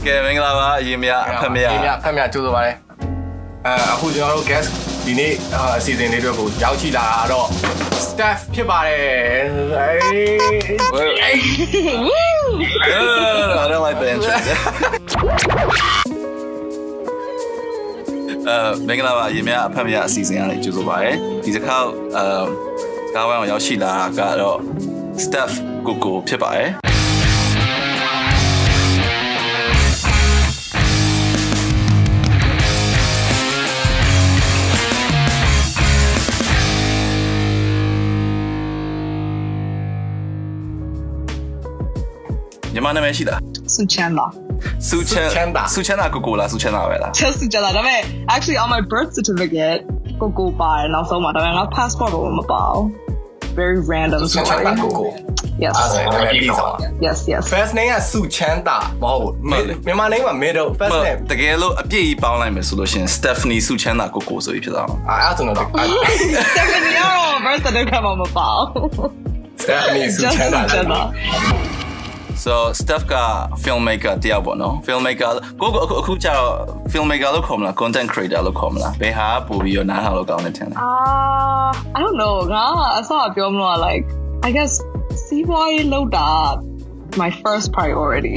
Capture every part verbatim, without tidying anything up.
ကဲမင်္ဂလာပါရေမြဖက်မြရေမြဖက်မြကြိုးစားပါလေအဲအခုကျွန်တော်တို့ guest ဒီနေ့အစီအစဉ်လေးတွေကိုရောက်ရှိလာတာတော့ staff ဖြစ်ပါတယ်အေး I don't like the intro အဲမင်္ဂလာပါရေမြဖက်မြအစီအစဉ်အားလေးကြိုးစားပါတယ်ဒီတစ်ခါအဲကားဝိုင်းရောက်ရှိလာတာကတော့ staff ကိုကိုဖြစ်ပါတယ်ညီမနာမည်ရှိလားစုချမ်းသာစုချမ်းသာစုချမ်းသာကိုကိုလားစုချမ်းသာပဲလားချက်စုချမ်းသာဒါပေမဲ့ actually on my birth certificate ကိုကိုပါတယ်နောက်ဆုံးမှာဒါပေမဲ့ငါ passport ကိုမပါဘူး very random စုချမ်းသာကိုကို yes အဲ့ဒါလည်းပြီးသွား yes yes first name ကစုချမ်းသာမဟုတ်ဘူးမြန်မာ name က middle first name တကယ်လို့အပြည့်ကြီးပေါင်းလိုက်မယ်ဆိုလို့ရှိရင် Stephanie စုချမ်းသာကိုကိုဆိုပြီးဖြစ်သွားအောင်အဲ့ဒါဆိုတော့ Stephanie ရော birth certificate မှာမပါဘူး Stephanie စုချမ်းသာ so Steph က filmmaker တယောက်ပေါ့နော် filmmaker ကိုကိုအခုအခုကျတော့ filmmaker လို့ခေါ်မလား content creator လို့ခေါ်မလားဘယ်ဟာပို့ပြီးတော့နားထောင်လို့ကောင်းတယ်ထင်လဲ ah I don't know ငါအစပြောမလို့ like I guessစီးပွားရေးလုပ်တာ my first priority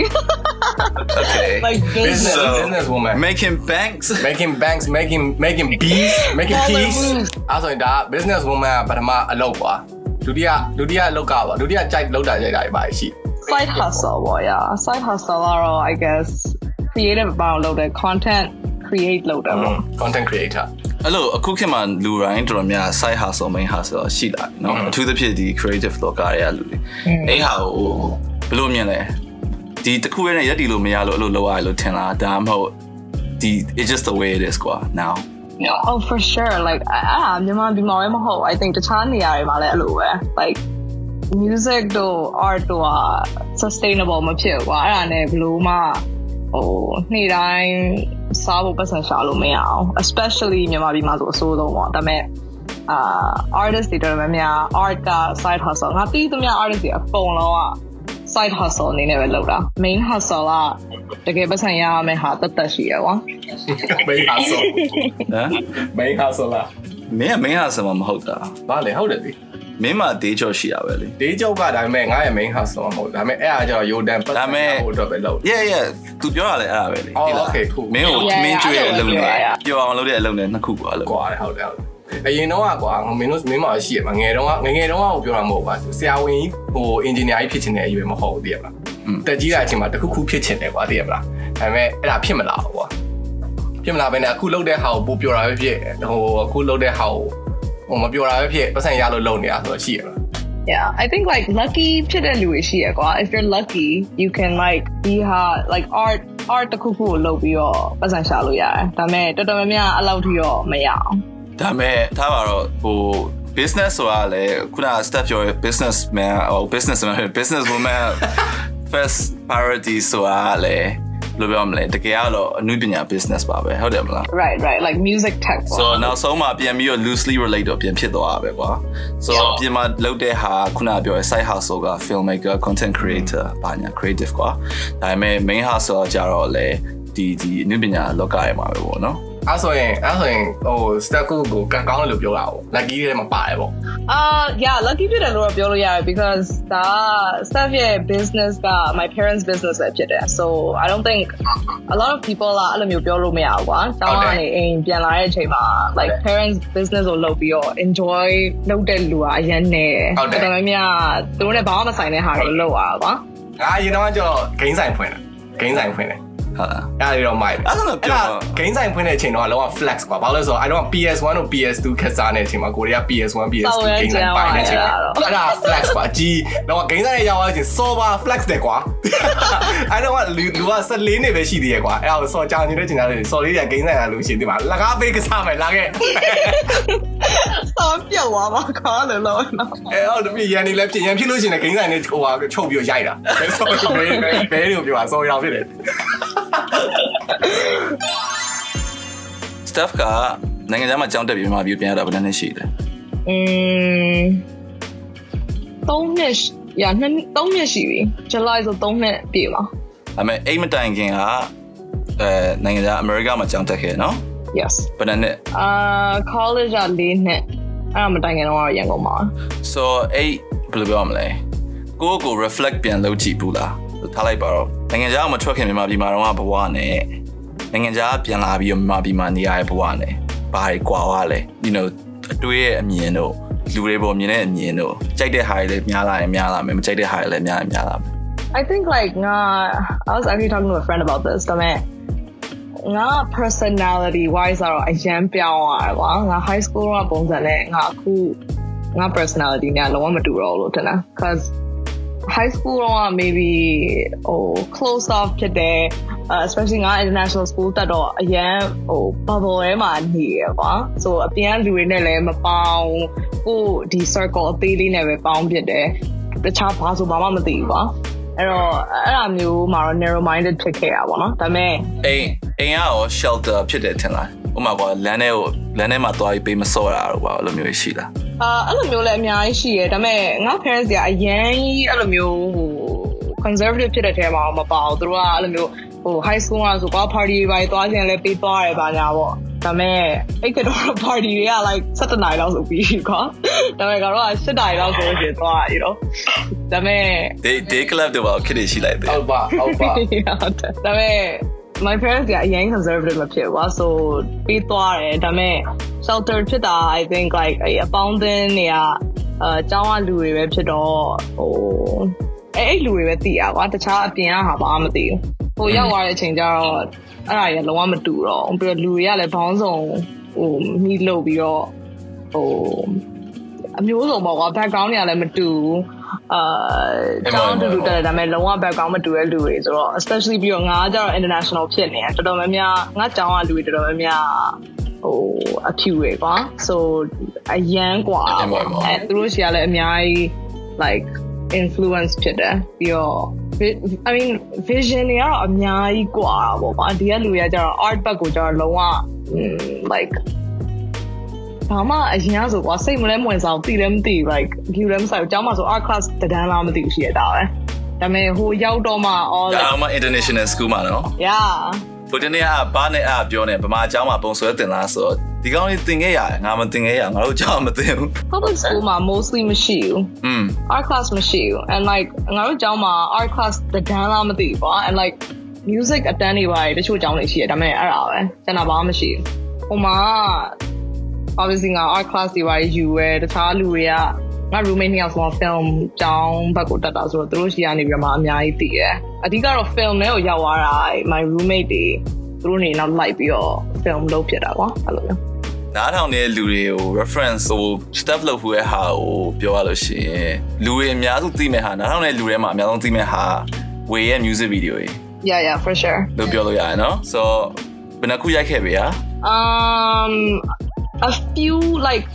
okay like business so, business woman making banks making banks making making bees making peace အဲ့ဆိုရင်ဒါ business woman ပထမအလုပ်ပါဒုတိယဒုတိယအလုပ်ကပါဒုတိယကြိုက်လုပ်တာကြိုက်တာပါရှိ side hustle ပေါ့ yeah side hustle ကတော့ I guess creative ဘာလို့လုပ်တယ် content create လုပ်တယ်ပေါ့ content creator အဲ့လိုအခုခေတ်မှာလူတိုင်းတော်တော်များ side hustle main hustle ရှိလာပြီเนาะအထူးသဖြင့်ဒီ creative blogger တွေကလူတွေအဲ့ဟာကိုဘယ်လိုမြင်လဲဒီတစ်ခုရဲ့ရက်တီလို့မရလို့အဲ့လိုလုပ်ရတယ်လို့ထင်လားဒါမှမဟုတ်ဒီ it's just the way it is ကွာ now yeah oh for sure like အာမြန်မာဒီမှာမဟုတ် I think တခြားနေရာတွေမှာလည်းအဲ့လိုပဲ like music တို့ art တို့က sustainable မဖြစ်ဘူးကွာအဲ့ဒါနဲ့ဘယ်လိုမှဟိုနေ့တိုင်းစားဖို့ပတ်စံရှာလို့မရအောင် especially မြန်မာပြည်မှာဆိုအဆိုးဆုံးပေါ့ဒါပေမဲ့အာ artist တွေတော်တော်များများ art က side hustle ငါတီးသမျှ artist တွေအကုန်လုံးက side hustle အနေနဲ့ပဲလုပ်တာ main hustle ကတကယ်ပတ်စံရရမယ့်ဟာတတ်တတ်ရှိရကွာ main hustle ဟမ် main hustle လားမင်းက main hustle မဟုတ်တာဘာလဲဟုတ်တယ်ဒီမင်းမဒေးကြော်ရှိရပဲလေဒေးကြော်ကဒါပေမဲ့ငါရဲ့ main hustle မဟုတ်ဒါပေမဲ့အဲ့အားကျတော့ Yodan ပတ်သက်ဟိုတော့ပဲလုပ် yeah yeah သူပြောရလဲအဲ့ဒါပဲလေဟုတ်လား okay cool မင်းကိုမင်းကျွေးတဲ့အလုပ်နဲ့ပြောအောင်လုပ်တဲ့အလုပ်နဲ့နှစ်ခုကွာလို့ကွာဟုတ်တယ်ဟုတ်တယ်အရင်တော့ကွာမင်းတို့မင်းမရှိရမှာငယ်တော့ငငယ်တော့ကိုပြောတာမဟုတ်ပါဘူးဆရာဝန်ကြီးဟို engineer ကြီးဖြစ်ချင်တဲ့အရွယ်မဟုတ်ဘူးတည်ရမလားတက်ကြီးလာအချိန်မှာတခုခုဖြစ်ချင်တယ်ကွာတည်ရမလားဒါပေမဲ့အဲ့ဒါဖြစ်မလာဘူးကွာဖြစ်မလာဘဲနဲ့အခုလုပ်တဲ့ဟာကိုပို့ပြောတာပဲဖြစ်ဟိုအခုလုပ်တဲ့ဟာကိုဟိုမပြောတာပဲဖြစ်ပတ်စံရလို့လုပ်နေတာဆိုတော့ရှိရလား Yeah, I think like lucky ဖြစ်တဲ့လူတွေရှိရကွာ if you're lucky you can like be ha like art art တခုခုကိုလုပ်ပြီးတော့ပတ်စံရှာလို့ရတယ်ဒါပေမဲ့တော်တော်များများအဲ့လောက်ထိတော့မရအောင်ဒါပေမဲ့ထားပါတော့ဟို business ဆိုတာလေခုန step your business man or business man business woman first priority ဆိုတာလေဘယ်လိုပြောမလဲတကယ်ကတော့အနုပညာ business ပါပဲဟုတ်တယ်မလား right right like music tech so နောက်ဆုံးမှာပြန်ပြီးတော့ loosely relate တော့ပြန်ဖြစ်သွားတာပဲကွာ so ပြင်မှာလုပ်တဲ့ဟာခုနပြောတဲ့ side hustle က filmmaker content creator ဘာညာ creative ကွာဒါပေမဲ့ main hustle ကြတော့လေဒီဒီအနုပညာလောကရဲ့မှာပဲပေါ့နော်အဲ့ဆိုရင်အဲ့ဆိုရင်ဟို stack ကိုကံကောင်းတယ်လို့ပြောတာပေါ့ lucky တွေမှာပါတယ်ပေါ့အာ yeah lucky ဖြစ်တယ်လို့ပြောလို့ရတယ် because ဒါ staff ရဲ့ business က my parents business ပဲဖြစ်တယ် so I don't think a lot of people ကအဲ့လိုမျိုးပြောလို့မရဘူးကွာကျောင်းကနေအိမ်ပြန်လာတဲ့အချိန်မှာ like parents business ကိုလုပ်ပြီးတော့ enjoy လုပ်တဲ့လူကအရင်နေတယ်တော်တော်များများသူတို့နဲ့ဘာမှမဆိုင်တဲ့ဟာတွေလုပ်ရတာကွာအာရင်တော့ကျတော့ game ဆိုင်ဖွင့်တယ် game ဆိုင်ဖွင့်တယ်ဟုတ်လားအဲ့ဒါတော့မိုက်အဲ့ဒါပြော game ဆိုင်ဖွင့်တဲ့အချိန်တော့လောက flex ကွာဘာလို့လဲဆိုတော့ I don't P S one တို့ P S two ခက်စားနေတဲ့အချိန်မှာကိုရီးယား P S one P S two game ဆိုင်ပိုင်နေတဲ့အချိန်အဲ့ဒါ flex ကွာကြီးလောက game ဆိုင်ရောက်သွားချိန် server flex တယ်ကွာအဲ့တော့လူလူကဆယ်လေးနေပဲရှိသေးရဲ့ကွာအဲ့ဒါကိုစော်ကြောင်နေတဲ့ချိန်သားလေးစော်လေးက game ဆိုင်လာလို့ရှိသေးပါလကားပေးကစားမယ်လာခဲ့စော်ပြောက်သွားမှာကွာလို့လို့နော်အဲ့တော့ဒီရန်နေလဲဖြစ်ရန်ဖြစ်လို့ရှိရင် game ဆိုင်နဲ့ဟိုဟာချုပ်ပြီးရိုက်တာစော်ဘယ်ဘယ်ဘယ်လိုပြောတာစော်ရောင်ဖြစ်တယ် Steph ကနိုင်ငံခြားမှာကျောင်းတက်ပြီးမြန်မာပြည်ပြန်ရတာဘယ်နှစ်ရှိလဲ။อืมသုံးနှစ်ရနှစ်သုံးနှစ်ရှိပြီ။ July ဆိုသုံးနှစ်ပြည့်ပါ I mean အိမ်မတိုင်ခင်ကအဲနိုင်ငံခြားအမေရိကမှာကျောင်းတက်ခဲ့နော် Yes ဘယ်နှစ်အာ college ကလေးနှစ်အဲ့မတိုင်ခင်တော့ရန်ကုန်မှာ So အဲ့ဘယ်လိုပြောမလဲကိုကို reflect ပြန်လုပ်ကြည့်ဘူးလားထားလိုက်ပါတော့နိုင်ငံခြားမှာထွက်ခင်မြန်မာပြည်မှာတော့ဘဝနဲ့နိုင်ငံခြားပြန်လာပြီးတော့မြန်မာပြည်မှာနေရတဲ့ဘဝနဲ့ဘာတွေကွာသွားလဲ you know အတွေးရဲ့အမြင်တို့လူတွေပေါ်မြင်တဲ့အမြင်တို့ကြိုက်တဲ့ဟာတွေလည်းများလာရင်များလာမယ်မကြိုက်တဲ့ဟာတွေလည်းများရင်များလာမယ် I think like nga I was actually talking to a friend about this ဒါပေမဲ့ nga personality wise တော့အရင်ပြောင်းသွားတယ်ကွာငါ high school ကပုံစံနဲ့ငါအခုငါ personality နဲ့လုံးဝမတူတော့လို့ထင်တယ် cuz high school တော့ maybe oh close off ဖြစ်တယ် especially ငါ international school တက်တော့အရင်ဟို bubble ထဲမှာနေရကွာ so အပြင်လူတွေနဲ့လည်းမပေါင်းကိုဒီ circle အသေးလေးနဲ့ပဲပေါင်းဖြစ်တယ်တခြားဘာဆိုဘာမှမသိဘူးကွာအဲ့တော့အဲ့အမျိုးမှာတော့ narrow minded ဖြစ်ခဲ့ရပါတော့ဒါပေမဲ့အိမ်အိမ်ကရော shelter ဖြစ်တယ်ထင်လားဥပမာကွာလမ်းထဲကိုလမ်းထဲမှာသွားပြီးပေးမစော့တာတော့ကွာအဲ့လိုမျိုးရှိလားအာအဲ့လိုမျိုးလည်းအများကြီးရှိရဲဒါပေမဲ့ငါ parents ကအရင်ကြီးအဲ့လိုမျိုးဟို conservative ဖြစ်တဲ့ထဲမှာမပါဘူးသူတို့ကအဲ့လိုမျိုးဟို high school ကဆိုကွာ party တွေပါသွားခြင်းလည်းပေးသွားတယ်ပါညာပေါ့ဒါပေမဲ့အဲ့ကတော့ party တွေက like sevenနာရီလောက်ဆိုပြီးကွာဒါပေမဲ့ကတော့eightနာရီလောက်ဆိုရင်သွား you know ဒါပေမဲ့ day day club တွေပါခက်နေရှိလိုက်တယ်ဟုတ်ပါဟုတ်ပါဒါပေမဲ့ my parents ကအရင် conservative မဖြစ်ဘူးကွာ so ပေးသွားတယ်ဒါပေမဲ့ shelter ဖြစ်တာ I think like အပေါင်းအသင်းတွေကအဲကျောင်းကလူတွေပဲဖြစ်တော့ဟိုအဲ့လူတွေပဲသိရကွာတခြားအပြင်ကဟာဘာမှမသိဘူးဟိုရောက်သွားတဲ့အချိန်ကျတော့အဲ့ဒါကြီးလုံးဝမတူတော့ပြီးတော့လူတွေကလည်းဘောင်းဆောင်ဟိုမိလို့ပြီးတော့ဟိုအမျိုးစုံပေါ့ကွာ background တွေကလည်းမတူအာကျောင်းတူတူတက်တယ်ဒါပေမဲ့လုံးဝ background မတူတဲ့လူတွေဆိုတော့ especially ပြီးတော့ငါကကျတော့ international ဖြစ်နေတယ်တော်တော်များများငါကျောင်းကလူတွေတော်တော်များများဟိုအဖြူတွေကွာ so အရန်กว่าအဲသူတို့ရှိရလဲအများကြီး like influence ဖြစ်တယ်ပြီးတော့ I mean vision တွေကတော့အများကြီးกว่าပေါ့ကွာဒီကလူတွေကကျတော့ art ဘက်ကိုကျတော့လုံးဝ like ဘာမှအရင်ဆိုကွာစိတ်မလဲမဝင်စားဘူးသိလည်းမသိ like ဒီလည်းမဆိုင်ဘူးကျောင်းမှာဆို art class တန်းလားမသိဘူးရှိရတာပဲဒါပေမဲ့ဟိုရောက်တော့မှ all ဒါမှ international school မှာနော် yeah ဟိုတနေ့ကဘာနဲ့အပြောနေဗမာကျောင်းမှာပုံဆွဲတင်လားဆိုတော့ဒီကောင်းလေးတင်ခဲ့ရတယ်ငါမတင်ခဲ့ရငါတို့ကျောင်းမတင်ဘူး public school မှာ mostly မရှိဘူးอืม art class မရှိဘူး and like ငါတို့ကျောင်းမှာ art class တန်းလားမသိဘူးကွာ and like music အတန်းတွေပါတယ်တချို့ကျောင်းတွေရှိတယ်ဒါပေမဲ့အဲ့ဒါပဲကျန်တာဘာမှမရှိဘူးဟိုမှာ obviously ငါ art class တွေပါယူရဲတခြားလူတွေကငါ roommate နှစ်ယောက်ဆို film ကျောင်းဘက်ကိုတက်တာဆိုတော့သူတို့ရှိရနေပြီးမှအများကြီးသိတယ်အဓိကတော့ film နဲ့ကိုရောက်သွားတာ my roommate တွေသူတို့နေနောက်လိုက်ပြီးတော့ film လုပ်ဖြစ်တာကွာအဲ့လိုမျိုးနားထောင်နေတဲ့လူတွေကို reference ဟို stuff လုပ်ဖို့ရဲ့ဟာကိုပြောရလို့ရှိရင်လူတွေအများစုသိမဲ့ဟာနားထောင်နေတဲ့လူတွေမှာအများဆုံးသိမဲ့ဟာဝေရဲ့ music video တွေ yeah yeah for sure လို့ပြောလို့ရတယ်နော် so ဘယ်နှခုရိုက်ခဲ့ပြီอ่ะ um a few like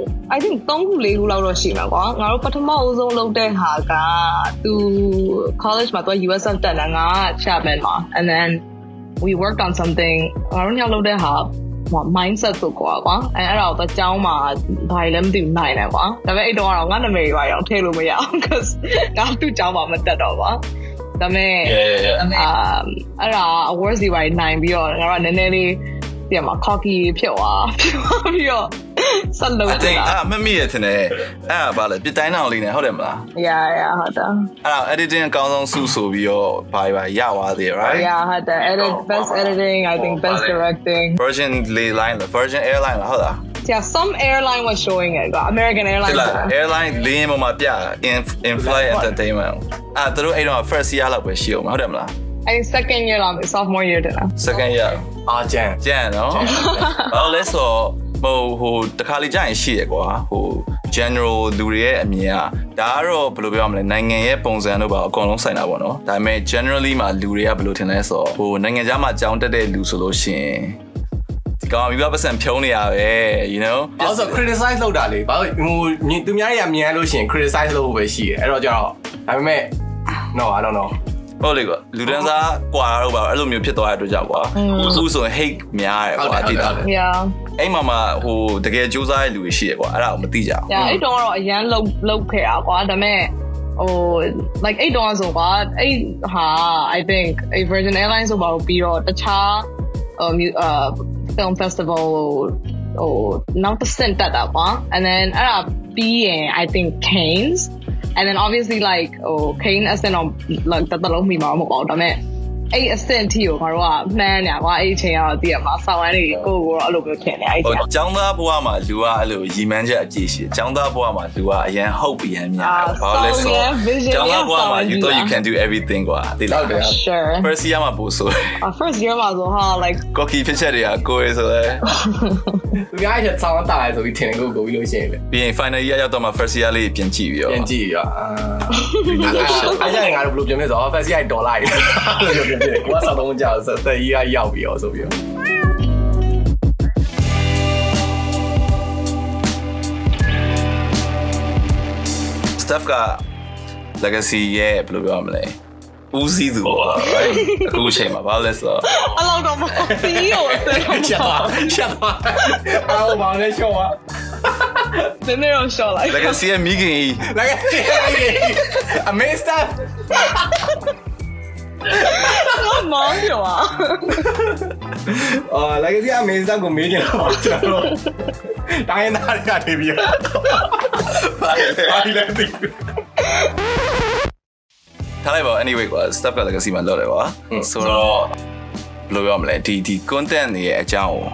I think threeခုfourခုလောက်တော့ရှိမှာကွာငါတို့ပထမအဆုံးလုပ်တဲ့ဟာကသူ college မှာသူ U S F တက်တာငါ Chapman မှာ and then we worked on something ငါတို့ညလုပ်တဲ့ဟာmindset ဆိုကွာကွာအဲအဲ့ဒါတော့ကျောင်းမှာဘာလဲမသိဘူးနိုင်တယ်ကွာဒါပေမဲ့အဲ့တော့ငါနာမည်တွေပါအောင်ထည့်လို့မရအောင် cuz ငါသူ့ကျောင်းမှာမတက်တော့ကွာဒါပေမဲ့အဲ့ဒါ awards တွေပါနိုင်ပြီးတော့ငါတို့နည်းနည်းလေးပြန်မှာ cocky ဖြစ်သွားပြီးတော့ဆက်လုပ်တာအဲ့မမိရတဲ့နဲ့အဲ့ဒါဘာလဲပြတိုင်းအောင်လေးနဲ့ဟုတ်တယ်မလား yeah yeah ဟုတ်တယ်အဲ့ဒါ editing အကောင်းဆုံးစုဆိုပြီးတော့ဘာဘာရသွားသေး right yeah ဟုတ်တယ် edit best editing I think best directing Virgin line Virgin airline ဟုတ်လား yeah some airline was showing it American airline airline လင်းပေါ်မှာပြ in in flight entertainment အဲ့တို့အဲ့တော့ first year လောက်ပဲရှိအောင်ဟုတ်တယ်မလားအဲ့ second year လောက် sophomore year တလား second year အာကျန်ကျန်နော်ဘာလို့လဲဆိုဟိုဟိုတခါလေကြာရင်ရှိရကွာဟို general လူတွေရဲ့အမြင်ကဒါကတော့ဘယ်လိုပြောရမလဲနိုင်ငံရဲ့ပုံစံတို့ပါအကုန်လုံးဆိုင်တာပေါ့နော်ဒါပေမဲ့ generally မှာလူတွေကဘယ်လိုထင်လဲဆိုတော့ဟိုနိုင်ငံခြားမှာကြောင်းတက်တဲ့လူဆိုလို့ရှိရင်ဒီကောင်မျိုးပတ်စံဖြုံးနေရပဲ you know အဲ့ဆို criticize လုပ်တာလေဘာလို့ဟိုသူများတွေကမြင်လို့ရှိရင် criticize လုပ်ဖို့ပဲရှိတယ်အဲ့တော့ကျတော့ဒါပေမဲ့ no I don't know ဟုတ်လေကွာလူတန်းစားကွာတော့ပါအဲ့လိုမျိုးဖြစ်သွားတဲ့အတွက်ကြောင့်ကွာသူဆိုရင် hate များတယ်ကွာတိတာ yeah အဲ့မှာမှဟိုတကယ်စူးစမ်းတဲ့လူတွေရှိရကွာအဲ့ဒါကိုမသိကြဘူး။အဲ့တော့တော့အရန်လုတ်လုတ်ခဲ့တာကွာဒါပေမဲ့ဟ oh like eight dollars so what eight ha I think a Virgin Airlines about biro the cha um uh film festival or not the cent that up huh? And then uh being I think Canes and then obviously like oh Kane as in on like the long me mom about it eight cent to you man yeah why eight chain the ma so any go a little bit can I ကျောင်းသားဘဝမှာလူကအဲ့လိုရီမန်းချက်အပြည့်ရှိကျောင်းသားဘဝမှာလူကအရန်ဟုတ်အရန်များတယ်ဘာလဲဆိုကျောင်းသားဘဝမှာ you thought you can do everything ကွာသိလား sure first year မှာပို့ဆို first year မှာဆိုဟာ like cocky ဖြစ်ချက်တွေကကိုယ်ဆိုလဲသူများချက်ဆောင်းတာလဲဆိုပြီးထင်ကိုကိုပြီးလို့ရှိရင်လေပြီးရင် final year ရောက်တော့မှ first year လေးပြန်ကြည့်ပြီးတော့ပြန်ကြည့်ပြီးတော့အာအဲ့ကြရင်ငါတို့ဘယ်လိုပြင်လဲဆိုတော့ first year ဒေါ်လာတွေလို့ပြောပြတယ်ကိုကစောက်တော့ကြောက်ဆိုတဲ့ year ရောက်ပြီးတော့ဆိုပြီးတော့ stuff က legacy ရဲ့ဘယ်လိုပြောရမလဲဦးစီးသူပေါ့ right အခုအချိန်မှာဘာလဲဆိုတော့အဲ့လောက်တော့မသိရောချက်ပါချက်ပါအော်ဘာလဲရှော့ပါနည်းနည်းတော့ရှော့လိုက် legacy ရဲ့မိခင်ကြီး legacy ရဲ့မိခင်ကြီး amazing stuff 我忙掉啊！ 哦，那个是没上过没见到我讲了，当然哪里哪里比啊？哪里哪里来的？ 睇嚟吧 ，anyway 啩 ，stuff က legacy မှာလုပ်တယ်ကွာ，ဆိုတော့ဘယ်လိုပြောမလဲဒီဒီ content တွေရဲ့အကြောင်းကို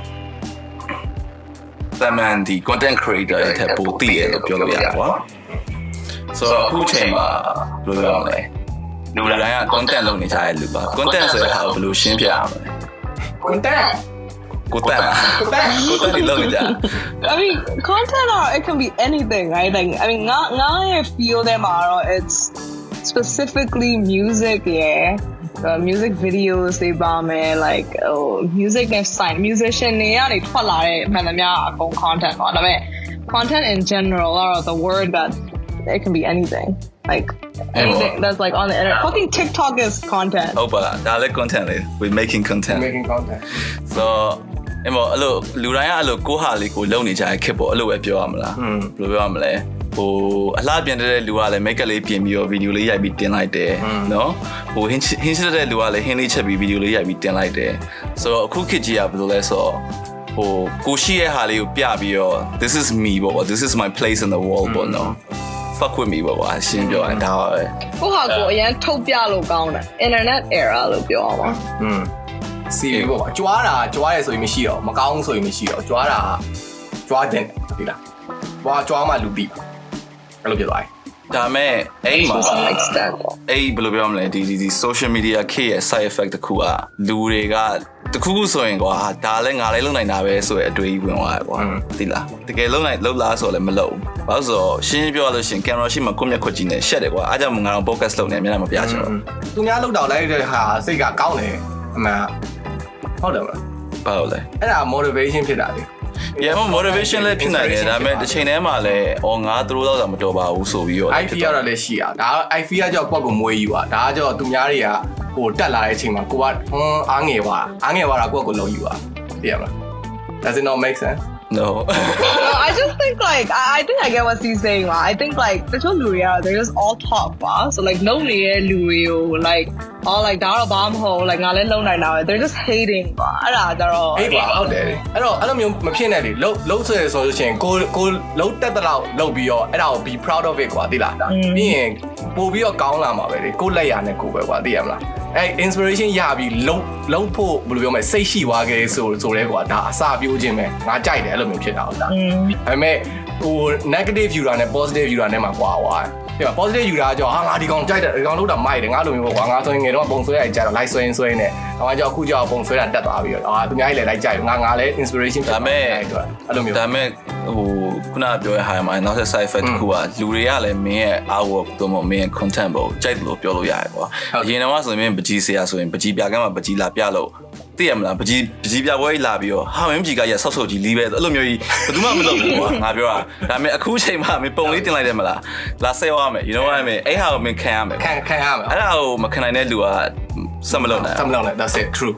သမန်ဒီ content creator ရဲ့ထက်ပိုသိရလို့ပြောလို့ရတယ်ကွာ，ဆိုတော့အခုချိန်မှာဘယ်လိုပြောမလဲ？လူတိုင်းက content လုပ်နေကြတဲ့လူပါ content ဆိုတဲ့ဟာကိုဘယ်လိုရှင်းပြရမလဲ content content content content တွေလုပ်နေကြ I mean content or it can be anything right like I mean not not if feel them are it's specifically music yeah uh, music videos they bomb and like oh music and sign musician တွေကနေထွက်လာတဲ့မှန်သမျှအကုန် content ပေါ့ဒါပေမဲ့ content in general or the word that it can be anything like anything that's like on the internet. Fucking TikTok is content. Oh, but that's content. We're making content. Making content. So, em mo, alo, လူတိုင်းက alo ကိုဟာလေးကိုလုံနေကြတဲ့ခက်ပေါ့အဲ့လိုပဲပြောရမလားဘယ်လိုပြောရမလဲဟိုအလှပြန်တဲ့လူကလည်း make up လေးပြင်ပြီးတော့ video လေးရိုက်ပြီးတင်လိုက်တယ်နော်ဟိုဟင်းဟင်းချက်တဲ့လူကလည်းဟင်းလေးချက်ပြီး video လေးရိုက်ပြီးတင်လိုက်တယ်ဆိုတော့အခုခေတ်ကြီးကဘယ်လိုလဲဆိုတော့ဟိုကိုရှိရဲ့ဟာလေးကိုပြပြီးတော့ this is me ပေါ့ this is my place in the world ပေါ့နော်fuck with me ပေါ့ကွာရှင်းပြောရင်ဒါပါပဲကိုဟာကိုအရင်ထုတ်ပြလို့ကောင်းတယ် internet era လို့ပြောအောင်ပါอืมစီပေါ့ကွာကြွားတာကြွားရဲဆိုရင်မရှိတော့မကောင်းဆိုရင်မရှိတော့ကြွားတာကြွားတဲ့ဒီလားကြွားကြွားမှလူပြီးအဲ့လိုဖြစ်သွားတယ်ဒါမဲ့အဲ့မှာအဲ့ဘယ်လိုပြောမလဲဒီဒီ social media ခေရဲ့ side effect တခုကလူတွေကတခုခုဆိုရင်ကွာဒါလည်းငါလည်းလုံနိုင်တာပဲဆိုရအတွေ့အကြုံဝင်သွားတယ်ကွာသိလားတကယ်လုံနိုင်လုံလားဆိုလည်းမလုံဘာလို့ဆိုတော့ရှင်းပြောလို့ရှိရင် camera ရှိမှကိုမျက်ခွက်ကြီးနဲ့ရှက်တယ်ကွာအားကြောင့်ငါတော့ podcast လုပ်နေမျက်နှာမပြချင်တော့သူများလုံတော့လိုက်တဲ့ဟာစိတ်ကကောင်းတယ်အမှန်ဟုတ်တယ်မလားဘာလို့လဲအဲ့ဒါ motivation ဖြစ်တာလေ Yeah, motivation လည်းဖြစ်နိုင်တယ်ဒါပေမဲ့တစ်ချိန်တည်းမှာလည်းအော်ငါသူတို့တော့မတော်ပါဘူးဆိုပြီးတော့ I feel ရတော့လည်းရှိတာဒါ I feel ကကြောက်ကိုယ့်ကိုမွေးယူတာဒါကကြောက်သူများတွေကဟိုတက်လာတဲ့အချိန်မှာကိုကဟွန်းအားငယ်သွားအားငယ်သွားတာကိုယ့်ကိုလုံယူတာသိရမလား Does it not make sense? No. no, I just think like I, I think I get what he's saying. Like, I think like the two Luria, they're just all top, wow. So like no Lurio, like all like Dara Bomb hole, like Nalen Low Night now. They're just hating. Wow, they're all. Hey, wow, out there. I don't, I don't mean my penalty. Low, low to the solution. Go, go, low that out, low be your, and I'll be proud of it. What did I? Being, will be your gown lama, baby. Go lay on the cover. What did I? Hey, inspiration ရပြီလုံးလုံးဖို့ဘယ်လိုပြောမလဲစိတ်ရှိသွားခဲ့ဆိုဆိုလဲကွာဒါအစာပြိုးခြင်းပဲငါကြိုက်တယ်အဲ့လိုမျိုးဖြစ်တာဟုတ်လားဒါပေမဲ့ဟို negative viewer နဲ့ positive viewer နဲ့မှာကွာသွားတယ်ပြ positive viewer ကကြောဟာငါဒီကောင်ကြိုက်တယ်ဒီကောင်လုံးတာမိုက်တယ်ငါလိုမျိုးပေါ့ကွာငါဆိုရင်ငယ်တော့ပုံဆွဲရကြတော့ like ဆွဲရင်ဆွဲနေတော့ငါကြောက်အခုကြောက်ပုံဆွဲတာတက်သွားပြီးတော့အာသူများကြီးလည်း like ကြိုက်တယ်ငါငါလည်း inspiration ဒါမဲ့အဲ့လိုမျိုးဒါမဲ့ဟိုခုနပြောရဟာမှာနောက်ဆက် side effect တခုကလူတွေကလည်းမင်းရဲ့ artwork တို့မမင်းရဲ့ content ပေါ့ကြိုက်တယ်လို့ပြောလို့ရတယ်ကွာအရင်တော့ဆိုရင်ပကြီးဆရာဆိုရင်ပကြီးပြကမ်းမှာပကြီးလာပြလို့သိရမလားပကြီးပကြီးပြပွဲကြီးလာပြီးတော့ဟာမင်းပကြီးကရဆောက်ဆောက်ကြီးလီးပဲအဲ့လိုမျိုးကြီးဘယ်သူမှမလုပ်ဘူးကွာငါပြောတာဒါပေမဲ့အခုချိန်မှာမင်းပုံလေးတင်လိုက်တယ်မလားလာဆဲသွားမယ် you know what I mean အဲ့ဟာကိုမင်းခံရမယ်ခံခံရမယ်အဲ့ဒါကိုမခံနိုင်တဲ့လူကစက်မလုပ်နိုင်စက်မလုပ်နိုင် that's it true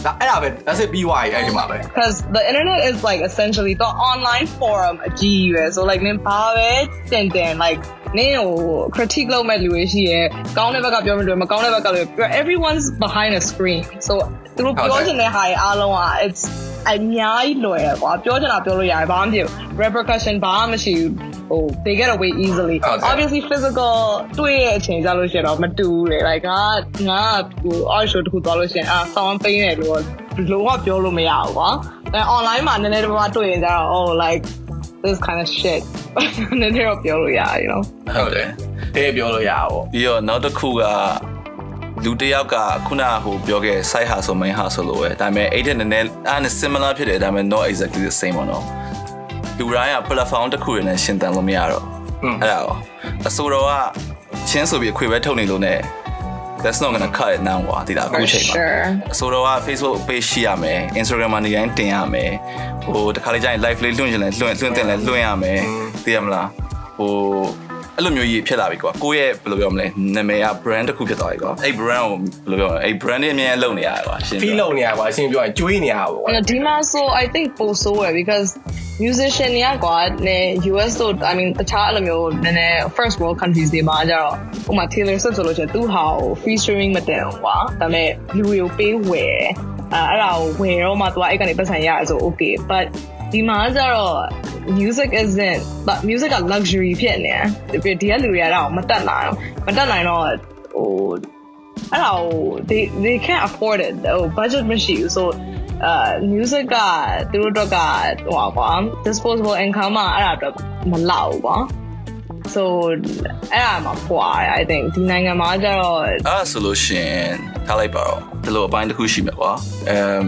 ဒါအဲ့ဒါပဲ that's it ပြီးသွားပြီအဲ့ဒီမှာပဲ because the internet is like essentially the online forum အကြီးကြီးပဲ so like နင်ဘာပဲတင်တင် like နင်ကို critique လုပ်မဲ့လူတွေရှိရယ်ကောင်းတဲ့ဘက်ကပြောမှတွေ့မကောင်းတဲ့ဘက်ကလည်းပြော everyone's behind a screen so သူတို့ပြောချင်တဲ့ဟာတွေအားလုံးက it's အများကြီးလွယ်ရကွာပြောချင်တာပြောလို့ရတယ်ဘာမှမဖြစ် repercussion ဘာမှမရှိဘူးဟို they get away easily okay. obviously physical တွေ့ရအချိန်ကြလို့ရှိရင်တော့မတူဘူးလေ like ငါငါဟို art show တခုသွားလို့ရှိရင်အာ sound ပေးနေလို့လုံးဝပြောလို့မရဘူးကွာအဲ online မှာနည်းနည်းတော့တွေ့ရင်ကြတော့ oh like this kind of shit နည်းနည်းတော့ပြောလို့ရတယ် you know ဟုတ်တယ်တဲ့ပြောလို့ရပါဘောပြီးတော့နောက်တစ်ခုကလူတယောက်ကခုနကဟိုပြောခဲ့ site hustle main hustle လို့ပဲဒါပေမဲ့အဲ့တဲ့နည်းနည်းအဲ့နဲ့ similar ဖြစ်တယ်ဒါပေမဲ့ not exactly the same ပေါ့နော်လူတိုင်းက platform တစ်ခုရနဲ့ရှင်းတန်လို့မရတော့အဲ့ဒါရောအဆိုတော်ကချင်းဆိုပြီးအခွေပဲထုတ်နေလို့ ਨੇ that's not gonna cut it now ကွာဒီလားအခုချိန်မှာအဆိုတော်က Facebook page ရှိရမယ် Instagram မှာနေတိုင်းတင်ရမယ်ဟိုတခါလေကျရင် live လေးလွှင့်ချင်လဲလွှင့်လွှင့်တင်လဲလွှင့်ရမယ်သိရမလားဟိုအဲ့လိုမျိုးကြီးဖြစ်လာပြီကွာကိုယ့်ရဲ့ဘယ်လိုပြောမလဲနာမည်က brand တစ်ခုဖြစ်သွားပြီကွာအဲ့ brand ကိုဘယ်လိုပြောမလဲအဲ့ brand နဲ့အမြဲလုပ်နေရတာကွာရှင်း feel လုပ်နေရကွာရှင်းပြောရင်ကျွေးနေရပါကွာဒီမှာ so I think ပိုဆိုးရ because musician တွေကကွာနေ U S တို့ I mean တခြားအဲ့လိုမျိုးနည်းနည်း first world countries တွေမှာကြတော့ဥပမာ Taylor Swift ဆိုလို့ရှိရင်သူ့ဟာကို free streaming မတင်ဘူးကွာဒါပေမဲ့လူတွေကိုပေးဝယ်အဲ့ဒါကိုဝယ်တော့မှသူကအဲ့ကနေပတ်စံရဆို okay but ဒီမှာကျတော့ music isn't but music က luxury ဖြစ်နေတယ်ဒီကလူတွေကတော့မတက်နိုင်မတက်နိုင်တော့ဟိုအဲ့ဒါကို they they can't afford it ဟို budget မရှိဘူး so uh music ကသူတို့တော့ကဟိုကွာ disposable income မှာအဲ့ဒါတော့မလောက်ဘူးကွာ so အဲ့ဒါမှပွားတယ် I think ဒီနိုင်ငံမှာကျတော့အဲ့ဆိုလို့ရှိရင်ထားလိုက်ပါတော့ဒီလိုအပိုင်းတစ်ခုရှိမှာကွာ um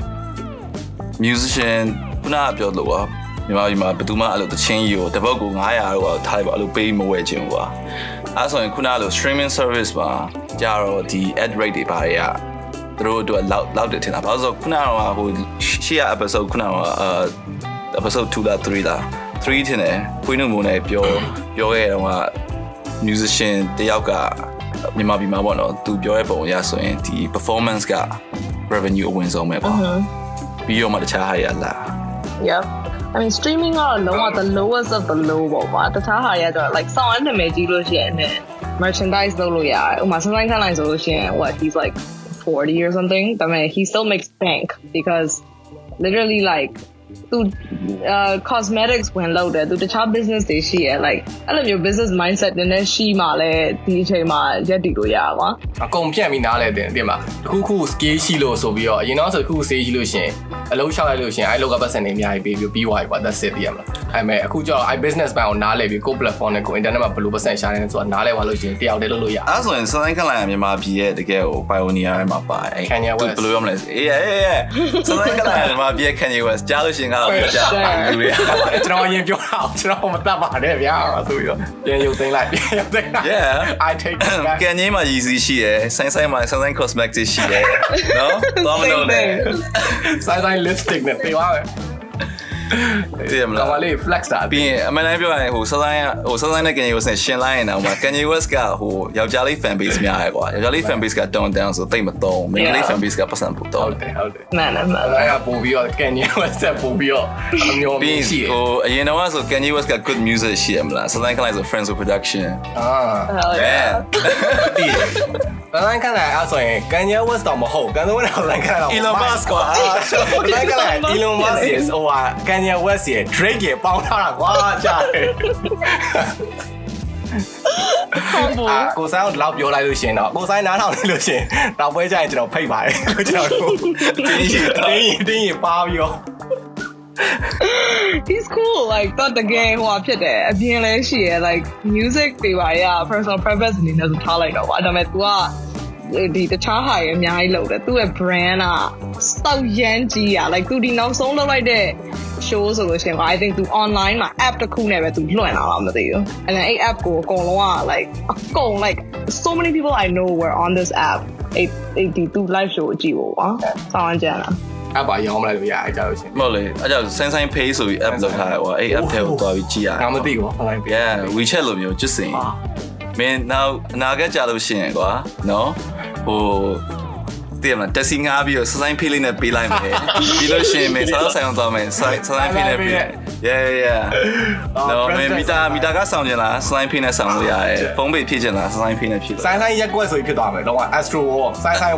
musician ခုနကပြောလို့ကွာမြန်မာပြည်မှာဘယ်သူမှအဲ့လိုတချင်းကြီးကိုတစ်ပုတ်ကိုnine hundredတော့ထားလိုက်ပါအဲ့လိုပေးမဝယ်ခြင်းကွာအဲ့ဆိုရင်ခုနကလို streaming service မှာကြာတော့ဒီ ad rate တွေဘာတွေကသူတို့တို့လောက်လောက်တယ်ထင်တာဘာလို့ဆိုခုနကဟိုရှေ့ရ episode ခုနကအာ episode two လားthreeလားthreeထင်တယ်ခွေးနှုတ်မုံနဲ့ပြောပြောခဲ့တော့က musician တယောက်ကမြန်မာပြည်မှာပေါ့နော်သူပြောတဲ့ပုံအရဆိုရင်ဒီ performance က revenue အဝင်ဆုံးပဲပေါ့ပြီးတော့မှတခြားဟာရလာ Yep I mean streaming ကတော့လုံးဝ the lowest of the low ပေါ့ကွာတခြားဟာရတော့ like sound နာမည်ကြီးလို့ရှိရင် merchandise လုပ်လို့ရတယ်ဥပမာစမ်းခန်းလိုက်ဆိုလို့ရှိရင် what he's like forty or something but man he still makes bank because literally like to uh cosmetics ဝင်လောက်တယ်သူတခြား business တွေရှိရ like အဲ့လိုမျိုး business mindset နည်းနည်းရှိမှလည်းဒီအချိန်မှာရက်တည်လို့ရပါကွာအကုန်ပြန့်ပြီးနားလဲတင်တင်မှာတခုခု scale ရှိလို့ဆိုပြီးတော့အရင်တော့ဆိုတခုခု scale ရှိလို့ရှင်အလုံးလျှောက်လိုက်လို့ရှင်အဲ့လောက်ကပတ်စံနေအများကြီးပေးပြီးပြီးသွားပြီကွာ that's it ပြရမလားအဲ့မဲ့အခုကျတော့ i business ဘက်ကိုနားလဲပြီးကို platform နဲ့ကို internet မှာဘယ်လိုပတ်စံရှာနေလဲဆိုတာနားလဲသွားလို့ရှင်တယောက်တည်းလုပ်လို့ရအဲ့ဆိုရင်စတိုင်းခလိုက်မြန်မာပြည်ရဲ့တကယ်ဟို pioneer ထဲမှာပါအဲ့ဘယ်လိုပြောမလဲအေးအေးစတိုင်းခလိုက်မြန်မာပြည်ရဲ့ Kanye West ကြားလို့ရှင်ကတော့ကြားလူတွေကျွန်တော်ရင်ပြောတာကျွန်တော်မတတ်ပါနဲ့ဗျာဆိုပြီးတော့ပြန်ရုပ်သိမ်းလိုက်ပြန်ရုပ်သိမ်းလိုက် yeah I take it Kanye မှာ Yeezy ရှိရယ်ဆိုင်ဆိုင်မှာဆိုင်ဆိုင် cosmetics ရှိရယ်နော်တော့မလို့နဲ့ဆိုင်ဆိုင် lipstick နဲ့ပြေးသွားတယ်ဒီမလားကမလေး flex တာပြီးရင်အမှန်တမ်းပြောရရင်ဟိုစဆိုင်ဟိုစဆိုင်နဲ့ Kanye West နဲ့ရှင်းလိုက်ရင်တော့ Kanye West ကဟိုယောက်ျားလေး fan base များရယ်ကွာယောက်ျားလေး fan base က down down ဆိုတိတ်မသုံးမိန်းကလေး fan base ကပတ်စံပို့တော့ဟုတ်တယ်ဟုတ်တယ်မှန်တယ်မှန်တယ်အဲ့ပို့ပြီးတော့ Kanye West ပို့ပြီးတော့အမျိုးမျိုးရှိတယ်ဟိုအရင်တော့ဆို Kanye West က good music ရှိရမလားစဆိုင်ခလိုက်ဆို Friends with Production အာဟုတ်တယ်ဒီစဆိုင်ခလိုက်အဲ့ဆိုရင် Kanye West တော့မဟုတ်ကန်တော့စဆိုင်ခလိုက်တော့ Elon Musk ကွာစဆိုင်ခလိုက် Elon Musk ရဲ့ဟိုဟာ Kanye West ရဲ့ Drake ရဲ့ပေါင်းထားတာကွာကြားတယ်အာကိုဆိုင်ကိုလောက်ပြောလိုက်လို့ရှင်တော့ကိုဆိုင်နားထောင်နေလို့ရှင်တော့ပွဲကြရင်ကျွန်တော်ဖိတ်ပါတယ်ကျွန်တော်တို့တင်းရင်တင်းရင်တင်းရင်ပါပြီးတော့ he's cool like တော့တကယ်ဟိုဟာဖြစ်တယ်အပြင်လည်းရှိရ like music တွေပါရ personal preference အနေနဲ့ဆိုထားလိုက်တော့ပါဒါပေမဲ့ तू ကဒီတခြားဟာရအများကြီးလုပ်တယ်သူ့ရဲ့ brand อ่ะစောက်ရမ်းကြီးอ่ะ like သူဒီနောက်ဆုံးလုပ်လိုက်တဲ့ show ဆိုလို့ရှိရင် I think သူ online မှာ app တစ်ခုနဲ့ပဲသူလွှင့်လာတာမသိဘူး and then အဲ့ app ကိုအကုန်လုံးက like အကုန် like so many people I know were on this app အဲ့အဲ့ဒီသူ live show ကြည့်ဖို့ကွာစောင်းကြတာအပါရောင်းမလိုက်လို့ရအဲ့ကြောက်ရှင်မဟုတ်လေအဲ့ကြောက်ဆန်းဆိုင် pay ဆိုပြီး app လောက်ထားတယ်ကွာအဲ့ app ထဲကိုသွားပြီးကြည့်ရတယ်ငါမသိဘူး online pay yeah WeChat လိုမျိုး just saying မင်းနောက်အနာဂတ်ကြာလို့ရှိရင်ကွာနော်ဟို对嘛，但是俺比如十三批里那比来没，比如前面啥都使用到没，十十三批那比，yeah yeah，然后没米大米大家上进啦，十三批那上路呀，封闭批进啦，十三批那批。 三三一個水批到未？懂嘛 ？Astro War， 三三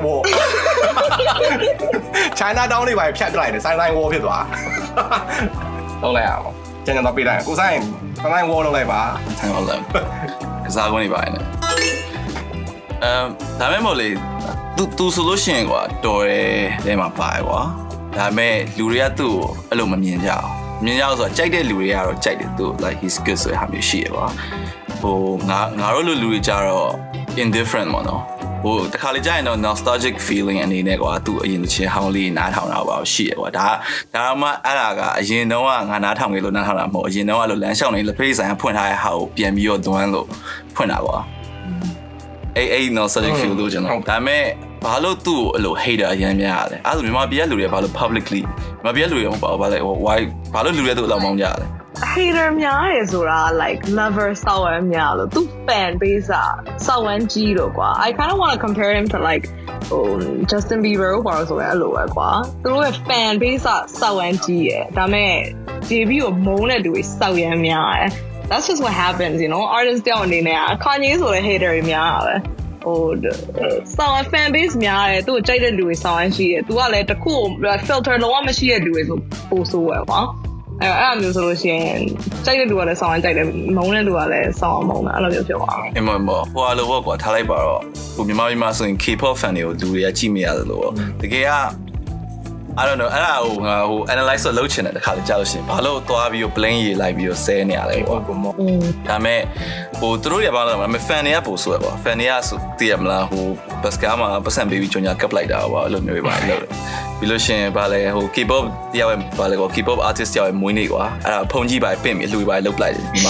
War，China Down 呢位劈過嚟嘅，三三 War 劈到啊！到嚟啊！正正到比嚟，古三三三 War 到嚟吧？ 睇我諗，啥講你擺呢？誒，但係冇嚟。都都是လို့ရှိရင်ကွာတော်တယ်ထဲမှာပါတယ်ကွာဒါပေမဲ့လူတွေကသူ့ကိုအဲ့လိုမမြင်ကြအောင်မြင်ကြအောင်ဆိုတော့ကြိုက်တဲ့လူတွေကတော့ကြိုက်တယ်သူ like he's good ဆိုတဲ့ဟာမျိုးရှိရကွာဟိုငါငါတို့လူလူတွေကြတော့ indifferent ပေါ့နော်ဟိုတခါလေကြာရင်တော့ nostalgic feeling အနေနဲ့ကွာသူ့အရင်တစ်ချင်းဟောင်းလေးနားထောင်တာပါရှိရကွာဒါဒါမှအဲ့ဒါကအရင်တော့ကငါနားထောင်ကြလို့နားထောင်တာမဟုတ်အရင်တော့အဲ့လိုလမ်းလျှောက်နေလက်ဖေးဆိုင်ကဖွင့်ထားတဲ့ဟာကိုပြန်ပြီးတော့သွန်းလို့ဖွင့်တာကွာအေးအေး nostalgic feel လို့ကျွန်တော်ဒါပေမဲ့ဘာလို့သူ့ကိုအဲ့လို hater အရင်များရတယ်အဲ့ဒါဆိုမြန်မာပြည်ကလူတွေကဘာလို့ publicly မြန်မာပြည်ကလူတွေမပေါ့ဘာလဲ why ဘာလို့လူတွေသူ့အလောက်မောင်းကြရလဲ hater များရယ်ဆိုတာ like lover စောက်ဝမ်းများလို့သူ fan base อ่ะစောက်ဝမ်းကြီးလို့ကွာ I kind of want to compare him to like um, Justin Bieber ဘာလို့ဆိုရဲအဲ့လိုပဲကွာသူတို့ရဲ့ fan base อ่ะစောက်ဝမ်းကြီးရယ်ဒါပေမဲ့ debut ကိုမုန်းတဲ့လူတွေစောက်ရမ်းများရယ် that's just what happens you know artist တယောက်အနေနဲ့ Kanye ဆိုတဲ့ hater တွေများရယ်ဟိုဆောင်း fan base များတယ်သူ့ကိုကြိုက်တဲ့လူတွေဆောင်းရှိတယ်သူကလည်းတခု filter လုံးဝမရှိတဲ့လူတွေဆိုပို့ဆိုးရပါအဲ့အဲ့အမျိုးဆိုလို့ရှိရင်ကြိုက်တဲ့လူကလည်းဆောင်းကြိုက်တယ်မုန်းတဲ့လူကလည်းဆောင်းမုန်းတာအဲ့လိုမျိုးဖြစ်သွားတယ်အမမဟိုအလိုဘောကွာထားလိုက်ပါတော့ဟိုမြန်မာပြည်မှာဆိုရင် K-pop fan တွေကိုလူတွေကကြည့်မရတယ်လို့တကယ်ကI don't know အဲ့ဒါဟိုငါဟို analyze လုပ်ချင်တယ်တခါလေကြားလို့ရှိရင်ဘာလို့သွားပြီးတော့ plane ရေးလိုက်ပြီးတော့ဆဲနေရလဲပေါ့ဒါပေမဲ့ဟိုသူတို့တွေဘာလို့လဲမ fan တွေကပို့ဆိုရပေါ့ fan တွေကဆိုသိရမလားဟို bus ကားမှာပတ်စံပေးပြီးကြောင်ညာကပ်လိုက်တာပေါ့အဲ့လိုမျိုးပဲလုပ်တယ်ပြီးလို့ရှိရင်ဘာလဲဟို K-pop တရားဝင်ဘာလဲကော K-pop artist တရားဝင်မွေးနေကွာအဲ့ဒါဖုန်ကြီးပါပင့်ပြီးအလှူပါလုပ်လိုက်တယ်ဒီမှာ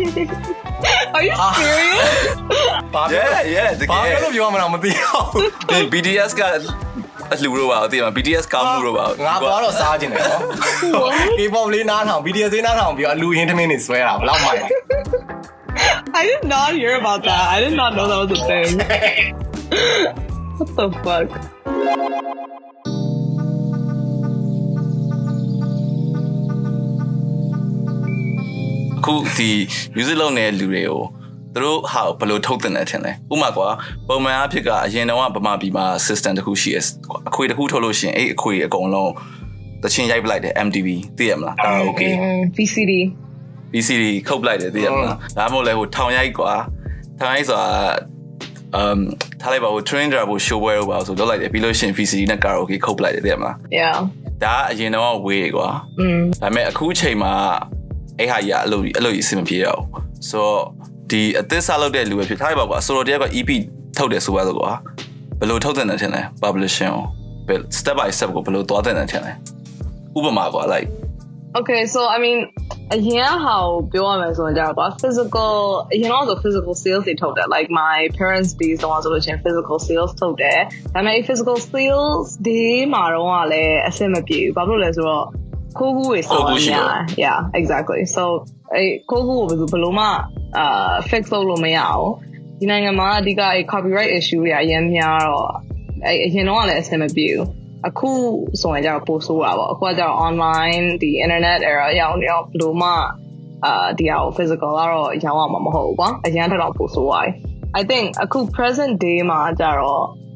Are you serious? Yeah yeah တကယ်ဘာလို့ပြောမှန်းမသိတော့ B T S ကအလှူတော့ပါအသိမှာ B T S ကောင်းမှုတော့ပါငါတော့တော့စားခြင်းတယ်နော် K-pop လေးနားထောင် B T S လေးနားထောင်ပြီးအလူရင်းထမင်းနေဆွဲတာဘယ်လောက်မှလဲ I did not hear about that. I did not know that was a thing. What the fuck? ခုဒီ music လုပ်နေတဲ့လူတွေကိုသူတို့ဟာဘယ်လိုထုတ်တင်တယ်ထင်လဲဥပမာကွာပုံမှန်အဖြစ်ကအရင်တော့ဗမာပြည်မှာ system တစ်ခုရှိရဲအခွေတစ်ခုထုတ်လို့ရှိရင်အဲ့အခွေအကုန်လုံးတချင်းရိုက်ပလိုက်တယ် M T V သိရမလားဒါ okay V C D V C D ခုတ်ပလိုက်တယ်သိရမလားဒါမှမဟုတ်လဲဟိုထောင်ရိုက်ကွာထောင်ရိုက်ဆိုတာအမ်ထားလိုက်ပါဟို train driver show ပွဲတော့ပါဆိုလုပ်လိုက်တယ်ပြီးလို့ရှိရင် V C D နဲ့ karaoke ခုတ်ပလိုက်တယ်သိရမလား Yeah ဒါအရင်တော့ဝေးကွာอืมဒါပေမဲ့အခုအချိန်မှာအဲ့ဟာကြီးအဲ့လိုအဲ့လိုကြီးအဆင်မပြေတော့ဆိုတော့ဒီအသစ်စားလုပ်တဲ့လူပဲဖြစ်ထားရပါကွာဆိုတော့တယောက်က E P ထုတ်တယ်ဆိုပါဆိုကွာဘယ်လိုထုတ်တယ်လဲထင်လဲ publishing ကို step by step ကိုဘယ်လိုသွားတယ်လဲထင်လဲဥပမာကွာ like Okay so I mean အရင်ဟာကိုပြောရမယ်ဆိုရင်ကြာကွာ physical အရင်တော့ဆို physical sales တွေထုတ်တယ် like my parents days တော့ဆိုလို့ချင်း physical sales ထုတ်တယ်ဒါပေမဲ့ physical sales ဒီမှာတော့ကလည်းအဆင်မပြေဘူးဘာလို့လဲဆိုတော့ကိုကူတွေစောင်းနေရ yeah exactly so အဲကိုကူကိုဘယ်လိုမှအာ fix လုပ်လို့မရအောင်ဒီနိုင်ငံမှာအဓိကအဲ copyright issue တွေအရင်များတော့အဲအရင်တော့လည်းအဆင်မပြေဘူးအခုဆိုရင်ကျတော့ပို့ဆိုးတာပေါ့အခုကကျတော့ online ဒီ internet era ရောက်နေတော့ဘယ်လိုမှအာဒီအောင် physical ကတော့ရောင်းရမှာမဟုတ်ဘူးကွာအရင်တော့ပို့ဆိုးသွားတယ် I think အခု present day မှာကျတော့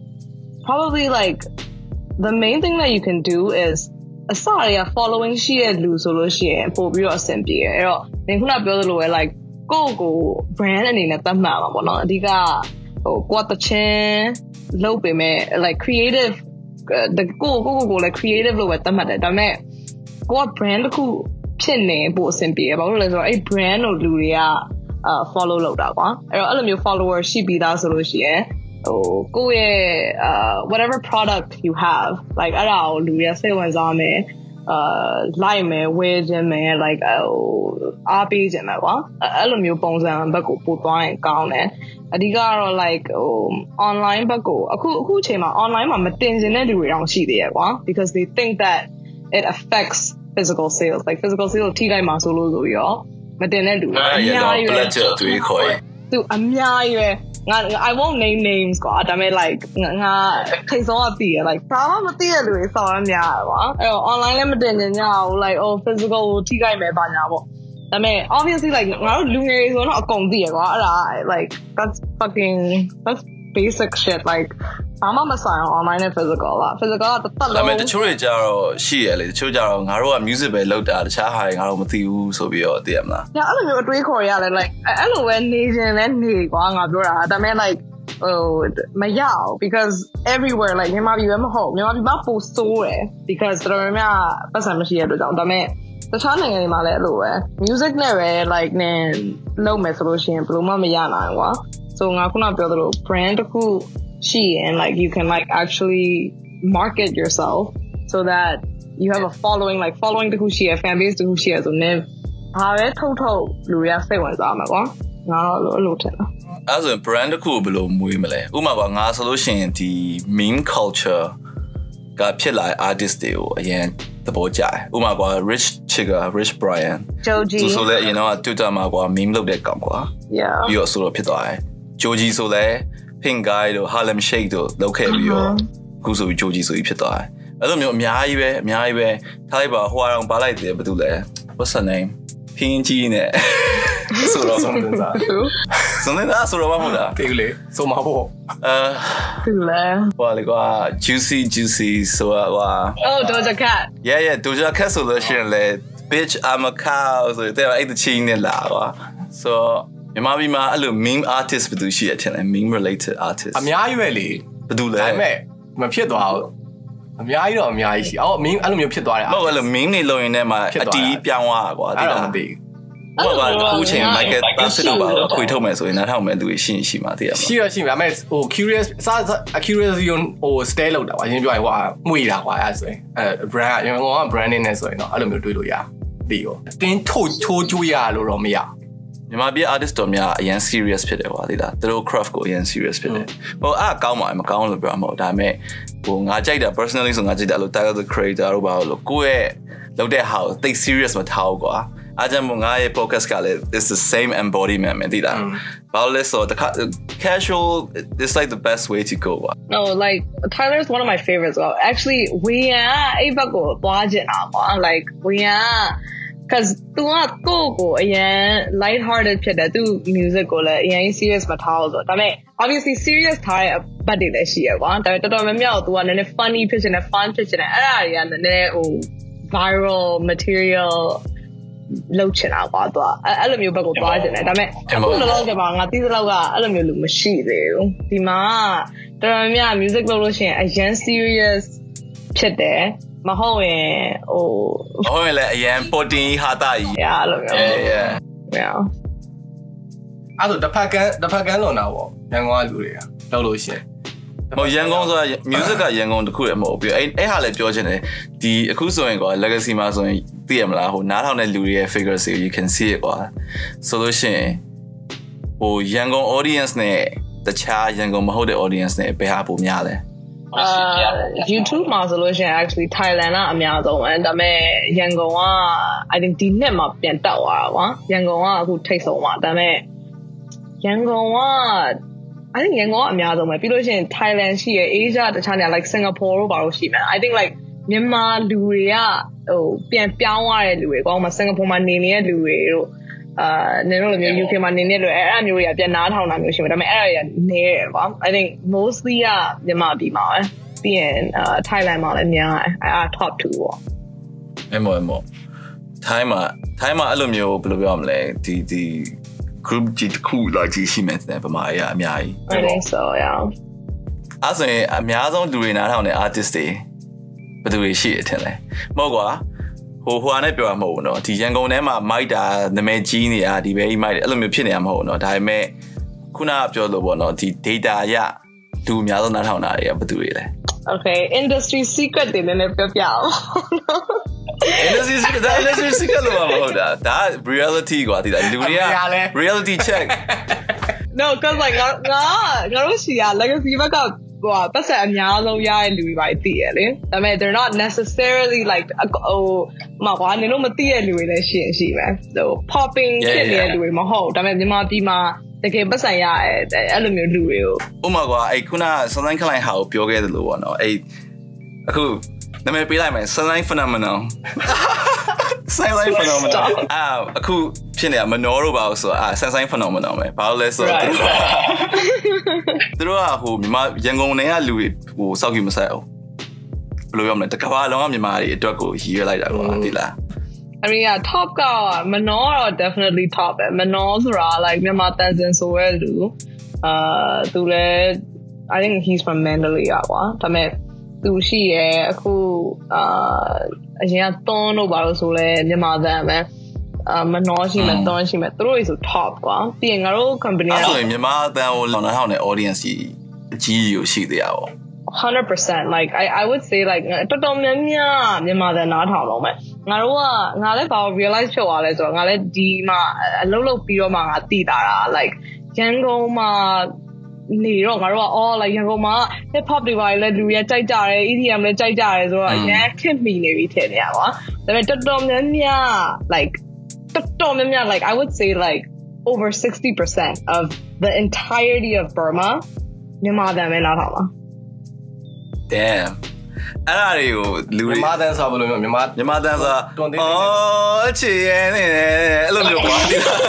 probably like the main thing that you can do is အစရ following ရှိတဲ့လူဆိုလို့ရှိရင်ပို့ပြီးတော့အဆင်ပြေတယ်အဲ့တော့မင်းခုနပြောသလိုပဲ like ကိုကို brand အနေနဲ့သတ်မှတ်မှာပေါ့နော်အဓိကဟိုကိုယ်တချင်းလုပ်ပေမဲ့ like creative ကိုကိုကိုကိုလည်း creative လို့ပဲသတ်မှတ်တယ်ဒါပေမဲ့ကိုက brand တစ်ခုဖြစ်နေပို့အဆင်ပြေတယ်ဘာလို့လဲဆိုတော့အဲ့ brand ကိုလူတွေကအာ follow လုပ်တာကွာအဲ့တော့အဲ့လိုမျိုး follower ရှိပြီးသားဆိုလို့ရှိရင်ဟိုကိုယ့်ရဲ့ uh whatever product you have like အဲ့ဒါကိုလူတွေကစိတ်ဝင်စားမယ်uh လိုက်မယ်ဝယ်ခြင်းမယ် like ဟိုအားပေးခြင်းမယ်ကွာအဲ့လိုမျိုးပုံစံဘက်ကိုပို့သွားရင်ကောင်းတယ်အဓိကတော့ like ဟို online ဘက်ကိုအခုအခုအချိန်မှာ online မှာမတင်ကျင်တဲ့လူတွေတောင်ရှိသေးရကွာ because they think that it affects physical sales like physical sales ထိလိုက်မှာဆိုလို့ဆိုပြီးတော့မတင်တဲ့လူတွေအများကြီးပဲသူအများကြီးပဲ I won't name names ကွာဒါပေမဲ့ like ငါထိတ်ဆုံးကသိရ like ဘာမှမသိရလူတွေဆောင်းရများကွာအဲ့တော့ online လည်းမတင်ကြညာဘူး like oh physical ကိုထိခိုက်မယ်ပါညာပေါ့ဒါပေမဲ့ obviously like ငါတို့လူငယ်တွေဆိုတော့အကုန်သိရကွာအဲ့ဒါ like that's fucking that's basic shit like ဘာမှမဆိုင်အောင် online နဲ့ physical လား physical ကတစ်သက်လုံးဒါပေမဲ့တချို့တွေကြတော့ရှိရလေတချို့ကြတော့ငါတို့က music ပဲလောက်တာတခြားဟာတွေငါတို့မသိဘူးဆိုပြီးတော့သိရမလားညအဲ့လိုမျိုးအတွေးခေါ်ရလဲ like အဲ့လိုပဲနေခြင်းလဲနေကွာငါပြောတာဒါပေမဲ့ like oh မရအောင် because everywhere like မြန်မာပြည်ပဲမဟုတ်မြန်မာပြည်မှာပိုဆိုးတယ် because တော်တော်များပတ်စံမရှိရတဲ့ကြောင့်ဒါပေမဲ့တခြားနိုင်ငံတွေမှာလည်းအဲ့လိုပဲ music နဲ့ပဲ like နဲ့လုပ်မယ်ဆိုလို့ရှိရင်ဘယ်လိုမှမရနိုင်ကွာ so ငါခုနပြောသလို brand တစ်ခုရှိရင် like you can like actually market yourself so that you have a following like following တစ်ခုရှိရ fan base တစ်ခုရှိရဆိုနေဘာပဲထုတ်ထုတ်လူတွေကစိတ်ဝင်စားမှာကွာငါတော့အဲ့လိုထင်တာအဲ့ဆို brand တစ်ခုဘယ်လိုမွေးမလဲဥပမာကငါဆိုလို့ရှိရင်ဒီ meme culture ကဖြစ်လာ artist တွေကိုအရင်သဘောကျတယ်ဥပမာက Rich Chigga Rich Brian သူဆိုလဲအရင်တော့ Twitter မှာကွာ meme လုပ်တဲ့ကောင်ကွာ yeah ပြီးတော့ဆိုတော့ဖြစ်သွားတယ် Joji ဆိုလဲ Pink Guy တို့ Harlem Shake တို့လုပ်ခဲ့ပြီးတော့အခုဆိုပြီး Joji ဆိုပြီးဖြစ်သွားတယ်အဲ့လိုမျိုးအများကြီးပဲအများကြီးပဲထားလိုက်ပါဟိုအောင်ပါလိုက်တယ်ဘာတူလဲ What's her name ဖင်းကြီးနဲ့ဆိုတော့ဆုံးတယ်စားဆုံးတယ်စားဆိုတော့မဟုတ်လားတိတ်လေဆိုမှာပေါ့အဲတူလဲဟိုလေကွာ Juicy Juicy ဆိုတာကွာ Oh Doja Cat Yeah yeah Doja Cat ဆိုလို့ရှိရင်လေ Bitch I'm a cow ဆိုတဲ့အဲ့တချင်းနဲ့လာကွာ soမြန်မာပြည်မှာအဲ့လို meme artist ဘယ်သူရှိရထင်လဲ meme related artist အများကြီးပဲလေဘယ်သူလဲဒါပေမဲ့မဖြစ်သွားဘူးအများကြီးတော့အများကြီးရှိအော် meme အဲ့လိုမျိုးဖြစ်သွားတယ်ဟုတ်အဲ့လို meme တွေလုံရင်ထဲမှာအတီးပြောင်းသွားတာကွာအဲ့ဒါမသိဘူးဟုတ်ပါဘူးအခုချိန် Michael Jackson တို့ပါခွေထုတ်မယ်ဆိုရင်နားထောင်မဲ့သူရှိရှိမှာသိရမှာရှိရရှိမှာဒါပေမဲ့ဟို curious စား curiosity ဟို stay လောက်တာကွာအရင်ပြောရင်ဟိုမွေတာကွာအဲ့ဆိုရင်အဲ brand ကဟိုက branding နဲ့ဆိုရင်တော့အဲ့လိုမျိုးတွေးလို့ရသိရောတင်းထုတ်ချိုးကျွေးရလို့တော့မရမြန်မာပြည် artist တော်များအရင် serious ဖြစ်တယ်ကွာသိလားသူတို့ craft ကိုအရင် serious ဖြစ်တယ်ဟိုအားကောင်းပါမကောင်းလို့ပြောမှာမဟုတ်ဒါပေမဲ့ဟိုငါကြိုက်တာ personally ဆိုငါကြိုက်တာလို့ Tyler the Creator တို့ပါလို့ကိုယ့်ရဲ့လုပ်တဲ့ဟာကိုသိ serious မထားဘူးကွာအားကြောင့်ငါရဲ့ podcast ကလည်း is the same embodiment မသိလားဘာလို့လဲဆိုတော့ casual is like the best way to go ကွာ No like Tyler is one of my favorites well actually we are အဲ့ဘက်ကိုသွားကြတာကွာ like we are because သူကကိုယ့်ကိုအရင် light hearted ဖြစ်တယ်သူ music ကိုလည်းအရင် serious မထားဘူးဆိုတော့ဒါပေမဲ့ obviously serious ထားတဲ့ဘတ်တွေလည်းရှိရကွာဒါပေမဲ့တော်တော်များများကိုသူကနည်းနည်း funny ဖြစ်ချင်တယ် fun ဖြစ်ချင်တယ်အဲ့ဒါတွေကနည်းနည်းဟို viral material လောက်ချင်တာကွာသူကအဲ့လိုမျိုးဘက်ကိုသွားချင်တယ်ဒါပေမဲ့အခုလောလောဆယ်မှာငါသိသလောက်ကအဲ့လိုမျိုးလူမရှိသေးဘူးဒီမှာတော်တော်များများ music လုပ်လို့ရှိရင်အရင် serious ဖြစ်တယ်မဟုတ်ရင်ဟိုဟုတ်ရင်လည်းအရင်ပေါ်တင်ဟာတာကြီး Yeah အဲ့လိုမျိုး Yeah Yeah အဲ့ဒါတဖက်ကန်တဖက်ကန်လွန်တာပေါ့ရန်ကုန်ကလူတွေကလုပ်လို့ရှိရင်ဟိုရန်ကုန်ဆိုတာ music ကရန်ကုန်တခုလည်းမဟုတ်ဘူးအဲ့အဲ့ဟာလည်းပြောချင်တယ်ဒီအခုဆိုရင်ကွာ legacy မှာဆိုရင်သိရမလားဟိုနားထောင်တဲ့လူတွေရဲ့ figures တွေ you can see it ကွာဆိုလို့ရှိရင်ဟိုရန်ကုန် audience နဲ့တခြားရန်ကုန်မဟုတ်တဲ့ audience နဲ့ဘယ်ဟာပိုများလဲUh, YouTube မှာဆိုလို့ရှိရင် actually Thailand ကအများဆုံးပဲဒါပေမဲ့ရန်ကုန်က I think ဒီနှစ်မှာပြန်တက်သွားတာကွာရန်ကုန်ကအခုထိတ်ဆုံးပါဒါပေမဲ့ရန်ကုန်က I think ရန်ကုန်ကအများဆုံးပဲပြီးလို့ရှိရင် Thailand ရှိရ Asia တခြားနေရာ like Singapore တို့ဘာလို့ရှိမှန်း I think like မြန်မာလူတွေကဟိုပြန်ပြောင်းသွားတဲ့လူတွေကွာဟိုမှာ Singapore မှာနေနေတဲ့လူတွေတို့အာနေလို့မျိုး U K မှာနေနေလို့အဲ့အမျိုးတွေကပြန်နားထောင်တာမျိုးရှိမှာဒါပေမဲ့အဲ့ဒါတွေကနေတယ်ကွာ I think mostly ကမြန်မာပြည်မှာပဲပြီးရင်အာ Thailand မှာလည်းများတယ်အဲ့ top two ပေါ့အဲ့မောမော Thai မှာ Thai မှာအဲ့လိုမျိုးဘယ်လိုပြောရမလဲဒီဒီ group ကြီးတစ်ခုလာကြည့်ရှိမယ်တဲ့ဗမာအရာအများကြီး I think so yeah အဲ့ဆိုရင်အများဆုံးလူတွေနားထောင်တဲ့ artist တွေဘယ်သူတွေရှိရထင်လဲမဟုတ်ကွာဟိုဟိုဟာနဲ့ပြောရမဟုတ်ဘူးเนาะဒီရန်ကုန်ထဲမှာမိုက်တာနာမည်ကြီးနေတာဒီပဲမိုက်တယ်အဲ့လိုမျိုးဖြစ်နေရမဟုတ်ဘူးเนาะဒါပေမဲ့ခုနကပြောလို့ပေါ့เนาะဒီ data ရလူအများဆုံးနားထောင်တာတွေကဘယ်သူတွေလဲ Okay industry secret တွေလည်းပြောပြအောင် industry secret ဒါ industry secret လို့မဟုတ်တာဒါ reality ကွာဒီလူတွေက reality check No cuz like ငါငါငါတို့ရှိရ legacy ဘက်ကဟိုပတ်စံအများဆုံးရတဲ့လူတွေပါသိရလေဒါပေမဲ့ they're not necessarily like ဟိုမကွာနင်တို့မသိတဲ့လူတွေလည်းရှိရင်ရှိမယ်ဟို popping ဖြစ်နေတဲ့လူတွေမဟုတ်ဒါပေမဲ့မြန်မာပြည်မှာတကယ်ပတ်ဆိုင်ရအဲ့လိုမျိုးလူတွေကိုဥမာကွာအဲ့ခုနစမ်းစမ်းခလိုက်ဟာကိုပြောခဲ့တယ်လို့ပေါ့နော်အဲ့အခုနာမည်ပေးလိုက်မယ် sunlight phenomenon sunlight phenomenon အာအခုဖြစ်နေတာမနောတို့ပါလို့ဆိုအာ sunlight phenomenon ပဲဘာလို့လဲဆိုတော့သူတို့ကဟိုမြန်မာရန်ကုန်နယ်ကလူတွေဟိုစောက်ကြီးမဆိုင်အောင်ဘယ်လိုပြောမလဲတကဘာလုံးကမြန်မာတွေအတွက်ကိုရည်ရွယ်လိုက်တာပေါ့ဒီလား I mean yeah top ကမနောတော့ definitely top ပဲမနောဆိုတာ like မြန်မာတန်စင်ဆိုရဲလူအာသူလည်း I think he's from Mandalay ကွာဒါပေမဲ့သူရှိရဲအခုအာအရင်ကသွန်းလို့ပါလို့ဆိုလဲမြန်မာတန်ပဲအာမနောရှိမှသွန်းရှိမှသူတို့ဆို top ကွာပြီးရင်ငါတို့ company ကဆိုရင်မြန်မာတန်ကိုလောင်နှောင်းတဲ့ audience ကြီးကြီးကိုရှိသေးရပါ one hundred percent like I I would say like တော်တော်များများမြန်မာတန်နားထောင်တော့မယ်ငါတို့ကငါလည်းဘာ realize ဖြစ်သွားလဲဆိုတော့ငါလည်းဒီမှာအလုပ်လုပ်ပြီးတော့မှငါသိတာတာ like ရန်ကုန်မှာနေတော့ငါတို့ကအော် like ရန်ကုန်မှာ hip hop တွေပါလေလူတွေကြိုက်ကြတယ် E D M လည်းကြိုက်ကြတယ်ဆိုတော့အရင်ခက်မိနေပြီထင်နေရပါဒါပေမဲ့တော်တော်များများ like တော်တော်များများ like I would say like over sixty percent of the entirety of Burma မြန်မာတန်ပဲနားထောင်ပါ damn အဲ့ဒါတွေကိုလူတွေမြန်မာတန်ဆိုဘယ်လိုမျိုးမြန်မာမြန်မာတန်ဆိုအော်အချေရဲနေအဲ့လိုမျိုးပါဒီလား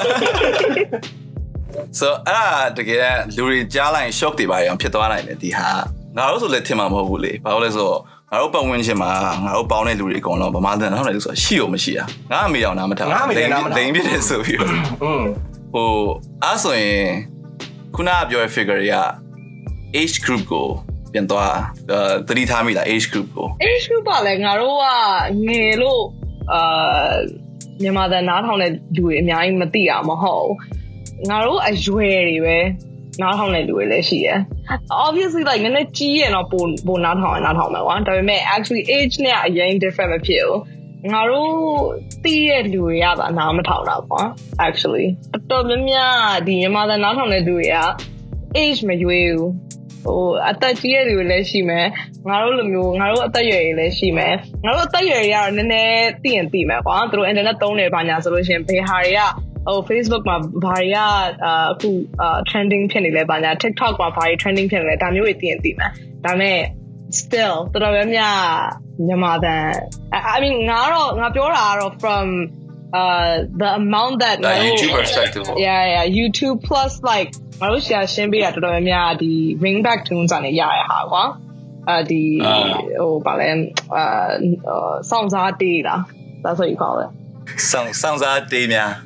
so အဲ့ဒါတကယ်လူတွေကြားလိုက် shock တွေပါရအောင်ဖြစ်သွားနိုင်တယ်ဒီဟာငါတို့ဆိုလည်းထင်မှာမဟုတ်ဘူးလေဘာလို့လဲဆိုတော့ငါတို့ပတ်ဝန်းကျင်မှာငါတို့ပေါင်းတဲ့လူတွေအကုန်လုံးဗမာတန်ဟုတ်တယ်လို့ဆိုတာရှိရောမရှိတာငါအမေအောင်နားမထားငါအမေလည်းနားမထားလိန်ပြတယ်ဆိုပြီးอืมဟိုအဲ့ဆိုရင်ခုနကပြောတဲ့ figure တွေက age group ကိုပြန်သွားသတိထားမိလား age group ကို age group ပါလေငါတို့ကငယ်လို့အာမြန်မာတန်နားထောင်တဲ့လူတွေအများကြီးမသိတာမဟုတ်ငါတို့အရွယ်တွေပဲနားထောင်တဲ့လူတွေလည်းရှိရယ် obviously like နည်းနည်းကြီးရင်တော့ပိုပိုနားထောင်ရင်နားထောင်မှာကွာဒါပေမဲ့ actually age နဲ့အရင် different မဖြစ်ဘူးငါတို့သိတဲ့လူတွေကပါနားမထောင်တာကွာ actually တော်တော်များများဒီမြန်မာတန်နားထောင်တဲ့လူတွေက age မရွေးဘူးဟိုအသက်ကြီးတဲ့လူတွေလည်းရှိမယ်ငါတို့လိုမျိုးငါတို့အသက်အရွယ်တွေလည်းရှိမယ်ငါတို့အသက်အရွယ်တွေကတော့နည်းနည်းသိရင်သိမယ်ကွာသူတို့ internet သုံးတယ်ဘာညာဆိုလို့ရှိရင်ဘယ်ဟာတွေကဟို Facebook မှာဘာတွေကအခု trending ဖြစ်နေလဲဘာညာ TikTok မှာဘာတွေ trending ဖြစ်နေလဲဒါမျိုးတွေသိရင်သိမယ်ဒါပေမဲ့ still တော်တော်များများမြန်မာတန် I mean ငါတော့ငါပြောတာကတော့ from uh the amount that the YouTube perspective yeah yeah YouTube plus like ငါတို့ရှာရှင်းပေးတာတော်တော်များများဒီ ringback tunes ကနေရရဟာကွာအဲဒီဟိုဗာလဲအာစောင့်စားတေးလား that's what you call it စောင့်စောင့်စားတေးများ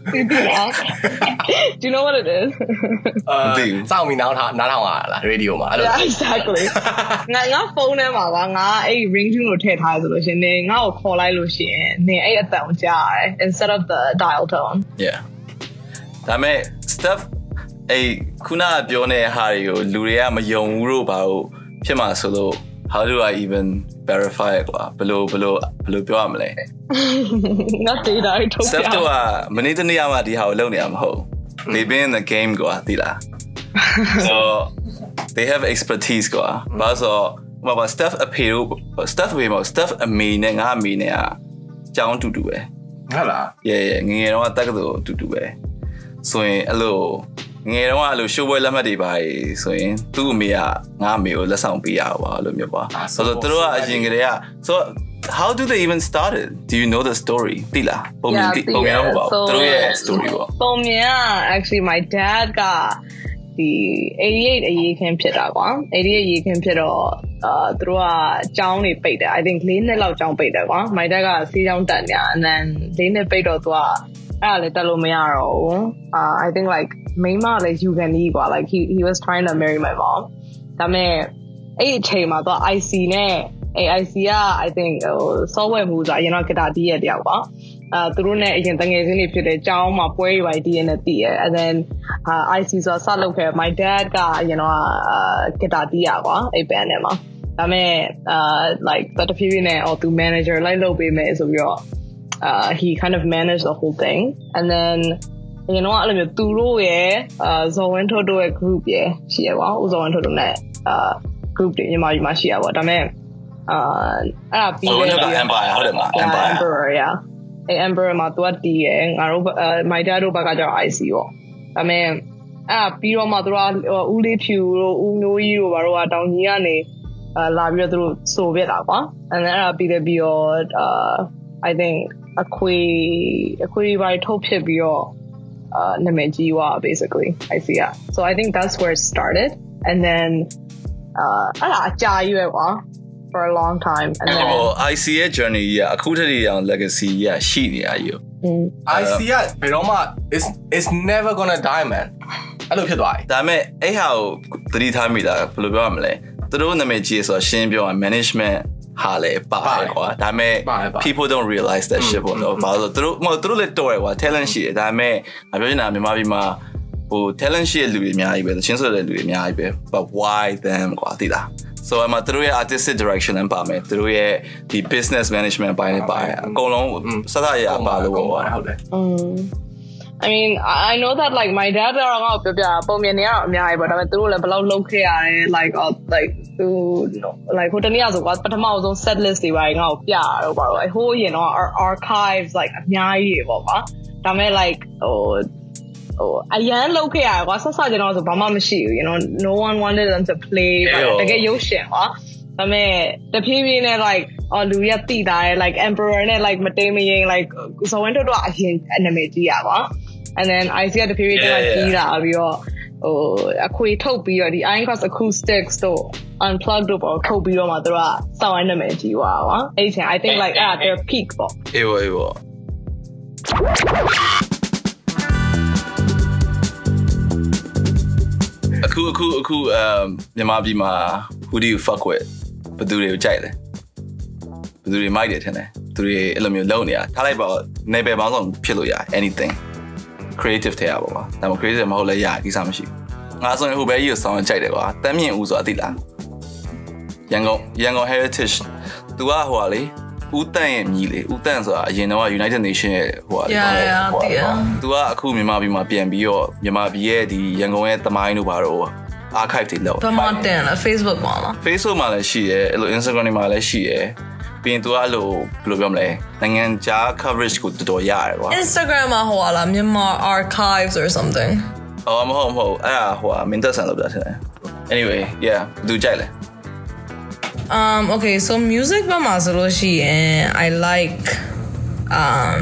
do you know what it is အဲစောင့်ပြီးနားထောင်နားထောင်ရလား radio မှာအဲ့လို exactly ငါငါဖုန်းထဲမှာပါငါအဲ့ ring tune ကိုထည့်ထားရဆိုလို့ရှင်နေငါ့ကိုခေါ်လိုက်လို့ရှိရင်နေအဲ့အတန်ကိုကြားရတယ် instead of the dial tone yeah ဒါမဲ့ stuff အဲ့ခုနကပြောနေတဲ့ဟာတွေကိုလူတွေကမယုံဘူးလို့ဘာလို့ဖြစ်မှာဆိုလို့ how do I even verify ကွာဘယ်လိုဘယ်လိုဘယ်လိုပြောရမလဲငါတေးတာထုတ်ပြ stuff တော့မနေ့တနေ့မှဒီဟာကိုလုပ်နေရမှာမဟုတ် they been in the game ကွာသိလား so they have expertise ကွာဘာလို့ဘာဘာ stuff အဖေတို့ stuff ဘေးမှာ stuff အမေနဲ့ငါအမေနဲ့အကြောင်းတူတူပဲဟုတ်လား yeah yeah ငငယ်တော့တက်ကတူတူတူပဲဆိုရင်အဲ့လိုငယ်တော့အဲ့လိုရှိုးပွဲလက်မှတ်တွေပါဆိုရင်သူ့အမေကငါအမေကိုလက်ဆောင်ပေးရပါလို့မျိုးပါဆိုတော့သူတို့ကအရင်ကတည်းက so how do they even started do you know the story တိလားပုံမြင်ပုံမြင်တော့ပါသူတို့ရဲ့ story ပေါ့ပုံမြင်က actually my dad ကဒီ eighty-eight အရေးခင်းဖြစ်တာကွာ eighty-eight အရေးခင်းဖြစ်တော့အာသူတို့ကကျောင်းတွေပိတ်တယ် I think fourနှစ်လောက်ကျောင်းပိတ်တယ်ကွာ my dad ကစီးကျောင်းတက်နေတာ and then fourနှစ်ပိတ်တော့သူကအဲ့ဒါလည်းတက်လို့မရတော့ဘူး uh I think like မိန်းမလည်းယူခံနေကွာ like he he was trying to marry my mom ဒါပေမဲ့အဲ့အချိန်မှာသူက I C နဲ့ I C က I think ဟို software မူဆိုအရင်တော့ဂီတာတီးရတဲ့ကွာအဲသူတို့နဲ့အရင်တငယ်ချင်းတွေဖြစ်တဲ့ကျောင်းမှာပွဲတွေပါတီးရတဲ့တီးရ and then uh, I C ဆိုဆက်လုပ်ခဲ့ my dad ကအရင်တော့ဂီတာတီးရကွာအဲ့ band နဲ့မှာဒါပေမဲ့ uh like တဖြည်းဖြည်းနဲ့အော်သူ manager လိုက်လုပ်ပေးမယ်ဆိုပြီးတော့Uh, he kind of managed the whole thing, and then you know, အဲ့လိုမျိုးသူတို့ရဲ့အာဇော်ဝင်းထုတ်တို့ရဲ့ group ရဲ့ရှိရပါဦးဇော်ဝင်းထုတ်တို့နဲ့အာ group တွေမြန်မာပြည်မှာရှိရပါဒါပေမဲ့အာအဲ့ဒါပြီးတယ် empire ဟုတ်တယ်မလား empire emperor yeah အဲ့ emperor မှာသူကတီးရငါတို့ my dad တို့ဘက်ကကျတော့ I C ပေါ့ဒါပေမဲ့အဲ့ပြီးတော့မှသူတို့ဦးလေးဖြူတို့ဦးမျိုးကြီးတို့ဘာလို့ကတောင်ကြီးကနေလာပြီးတော့သူတို့ဆိုပြတာကွာ and then အဲ့ပြီးတယ်ပြီးတော့ uh I think အခွေအခွေဘာထုတ်ဖြစ်ပြီးတော့ uh နာမည်ကြီးွား basically I see yeah so I think that's where it started and then uh အဲ့ဒါအကြာကြီးပဲကွာ for a long time and then I see a journey ရအခုတည်းအောင် legacy ရရှိနေရယူ I see ရဘယ်တော့မှ is is never gonna die man အဲ့လိုဖြစ်သွားပြီဒါပေမဲ့အဲ့ဟာကိုသတိထားမိတာဘယ်လိုပြောရမလဲသူတို့နာမည်ကြီးဆိုတော့ရှင်းပြောရ management ဟာလေပါတယ်ကွာဒါပေမဲ့ people don't realize that shit ပေါ့နော်ဘာလို့သူတို့မဟုတ်သူတို့လည်းတော်တယ်ကွာ talent ရှိတယ်ဒါပေမဲ့အပြောနေတာမြန်မာပြည်မှာဟို talent ရှိတဲ့လူတွေအများကြီးပဲချင်းဆိုတဲ့လူတွေအများကြီးပဲ but why them ကွာသိလား so အမသူတို့ရဲ့ artistic direction နဲ့ပါမယ်သူတို့ရဲ့ဒီ business management ပိုင်းနဲ့ပါတယ်အကုန်လုံးစသရပါလို့ပေါ့ဟုတ်တယ် I mean I know that like my dad ကတော့ငါ့ကိုပြောပြပုံမြင်နေရတော့အများကြီးပေါ့ဒါပေမဲ့သူတို့လည်းဘယ်လောက်လုပ်ခဲ့ရတယ် like uh, like သူ like ဟိုတနေ့ဆိုကွာပထမဆုံး set list တွေပါငါ့ကိုပြရတော့ပါတော့ဟိုရင်တော့ archives like အများကြီးပေါ့ကွာဒါပေမဲ့ like ဟိုဟိုအရန်လုပ်ခဲ့ရတယ်ကွာဆက်စကျွန်တော်ဆိုဘာမှမရှိဘူး you know no one wanted them to play တကယ်ရုပ်ရှင်ကွာဒါပေမဲ့တဖြည်းဖြည်းနဲ့ like အော်လူရတိတာရဲ့ like emperor နဲ့ like မတိမ်မရင် like ဇဝင်တို့တော့အရင်နာမည်ကြီးရကွာand then I see the period thatကြီးလာပြီးတော့ဟိုအခွေထုတ်ပြီးတော့ဒီ Iron Cross acoustics တို့ unplugged တို့ပေါ့ထုတ်ပြီးတော့မှသူကစောင်းရနာမည်ကြီးွားကွာအဲ့ချိန် I think like at their peak ပေါ့အေးပေါ့အေးပေါ့အခုအခုအခုအမ်မြန်မာပြည်မှာ who do you fuck with ဘယ်သူတွေကိုကြိုက်လဲဘယ်သူတွေမိုက်တယ်ထင်တယ်သူတွေအဲ့လိုမျိုးလုံးနေတာထားလိုက်ပါနေပဲပေါင်းဆောင်ဖြစ်လို့ရ anything creative ထဲရပါပါဒါမှ creative မဟုတ်လဲရဒီစားမရှိဘူးငါဆိုရင်ဟိုဘဲကြီးကိုစောင်းကြိုက်တယ်ကွာတမ်းမြင့်ဦးဆိုတာသိလားရန်ကုန်ရန်ကုန် heritage သူကဟိုဟာလေဦးတန့်ရဲ့မြည်လေဦးတန့်ဆိုတာအရင်တော့ United Nation ရဲ့ဟိုဟာလေသူကအခုမြန်မာပြည်မှာပြန်ပြီးတော့မြန်မာပြည်ရဲ့ဒီရန်ကုန်ရဲ့သမိုင်းတို့ဘာလို့ archive တွေလောက်ဘာမှတင်လား Facebook မှာလား Facebook မှာလည်းရှိရဲအဲ့လို Instagram တွေမှာလည်းရှိရဲပြီးရင်သူကအဲ့လိုဘယ်လိုပြောမလဲနိုင်ငံခြား coverage ကိုတော်တော်ရတယ်ကွာ Instagram မှာဟိုလားမြန်မာ archives or something အော်မဟုတ်မဟုတ်အဲ့ဒါဟိုမင်းသက်ဆန်လို့ပြောတယ် anyway yeah သူကြိုက်လဲ um okay so music ဘာမှဆိုလို့ရှိရင် I like um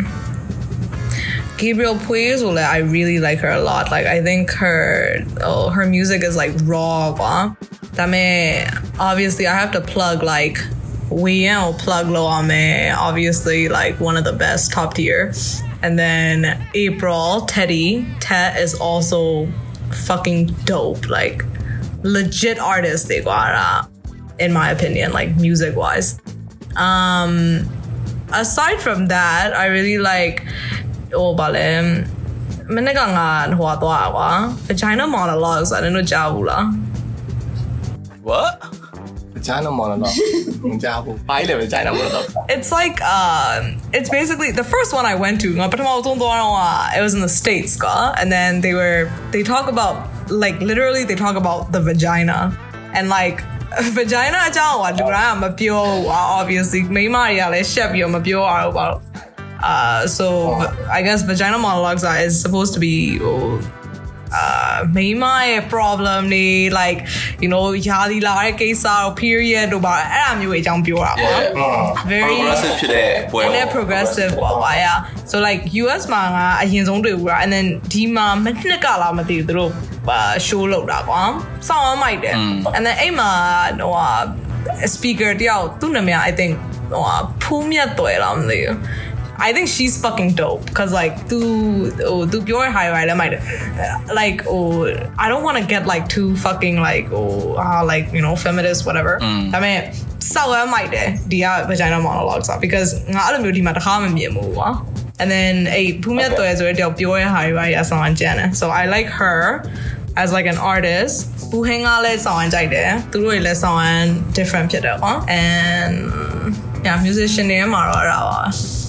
Gabriel Puig so like I really like her a lot like I think her oh her music is like raw bah. That mean obviously I have to plug like we will plug low on me obviously like one of the best top tier and then April Teddy Ted is also fucking dope like legit artist they got in my opinion like music wise um aside from that I really like oh balem menega nga hwa twa kwa vagina monologues I don't know ja bu la what vagina monologue ja bu bai le vagina monologue it's like uh it's basically the first one I went to it was in the States ka and then they were they talk about like literally they talk about the vagina and like vagina အကြောင်းကလူတိုင်းကမပြောobviously မိန်းမတွေကလည်းရှက်ပြီးတော့မပြောရဘူးပါUh, so I guess vagina monologues are, is supposed to be oh, uh maybe my problem ni like you know yadi la ke case or period or ba ai da myo e chang pyo ta ba very progressive ဖြစ်တဲ့ပွဲ and progressive ပေါ့ yeah so like U S မှာငါအရင်ဆုံးတွေ့ဘူးတာ and then ဒီမှာမနှစ်ကလာမသိဘူးသူတို့ show လုပ်တာကွာစောင်းအောင်မိုက်တယ် and then အိမ်မှာဟို speaker တယောက်သူ့နာမည် I think ဟိုဖူးမြတ်သွဲလားမသိဘူးI think she's fucking dope because like do oh do pure high right I might like oh I don't want to get like too fucking like oh uh, like you know feminist whatever mm. I mean so I might dia vagina monologues are because nga alu myo di ma takha ma myin mu wa and then a phumya twe so the pure high right as on Jan so I like her as like an artist bu hinga le sawan jai de tu lo le sawan different phit da kwa and yeah musician ne ma ro ra wa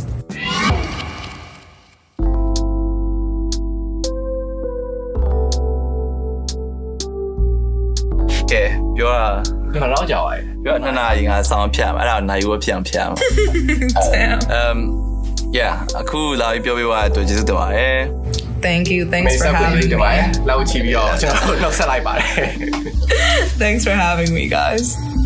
Okay, ပြောတာကျွန်တော်တော့ကြောက်ရတယ်ပြောနှစ်နာရီငါဆောင်းဖြတ်မှာအဲ့ဒါနိုင်ဝဖြန့်ဖြတ်မှာ um yeah အခုလာပြီးပြောပြသွားတဲ့အတွက်ကျေးဇူးတင်ပါတယ် Thank you. Thanks for having me. လောက်ချီပြီးတော့ကျွန်တော်နှုတ်ဆက်လိုက်ပါတယ် Thanks for having me guys.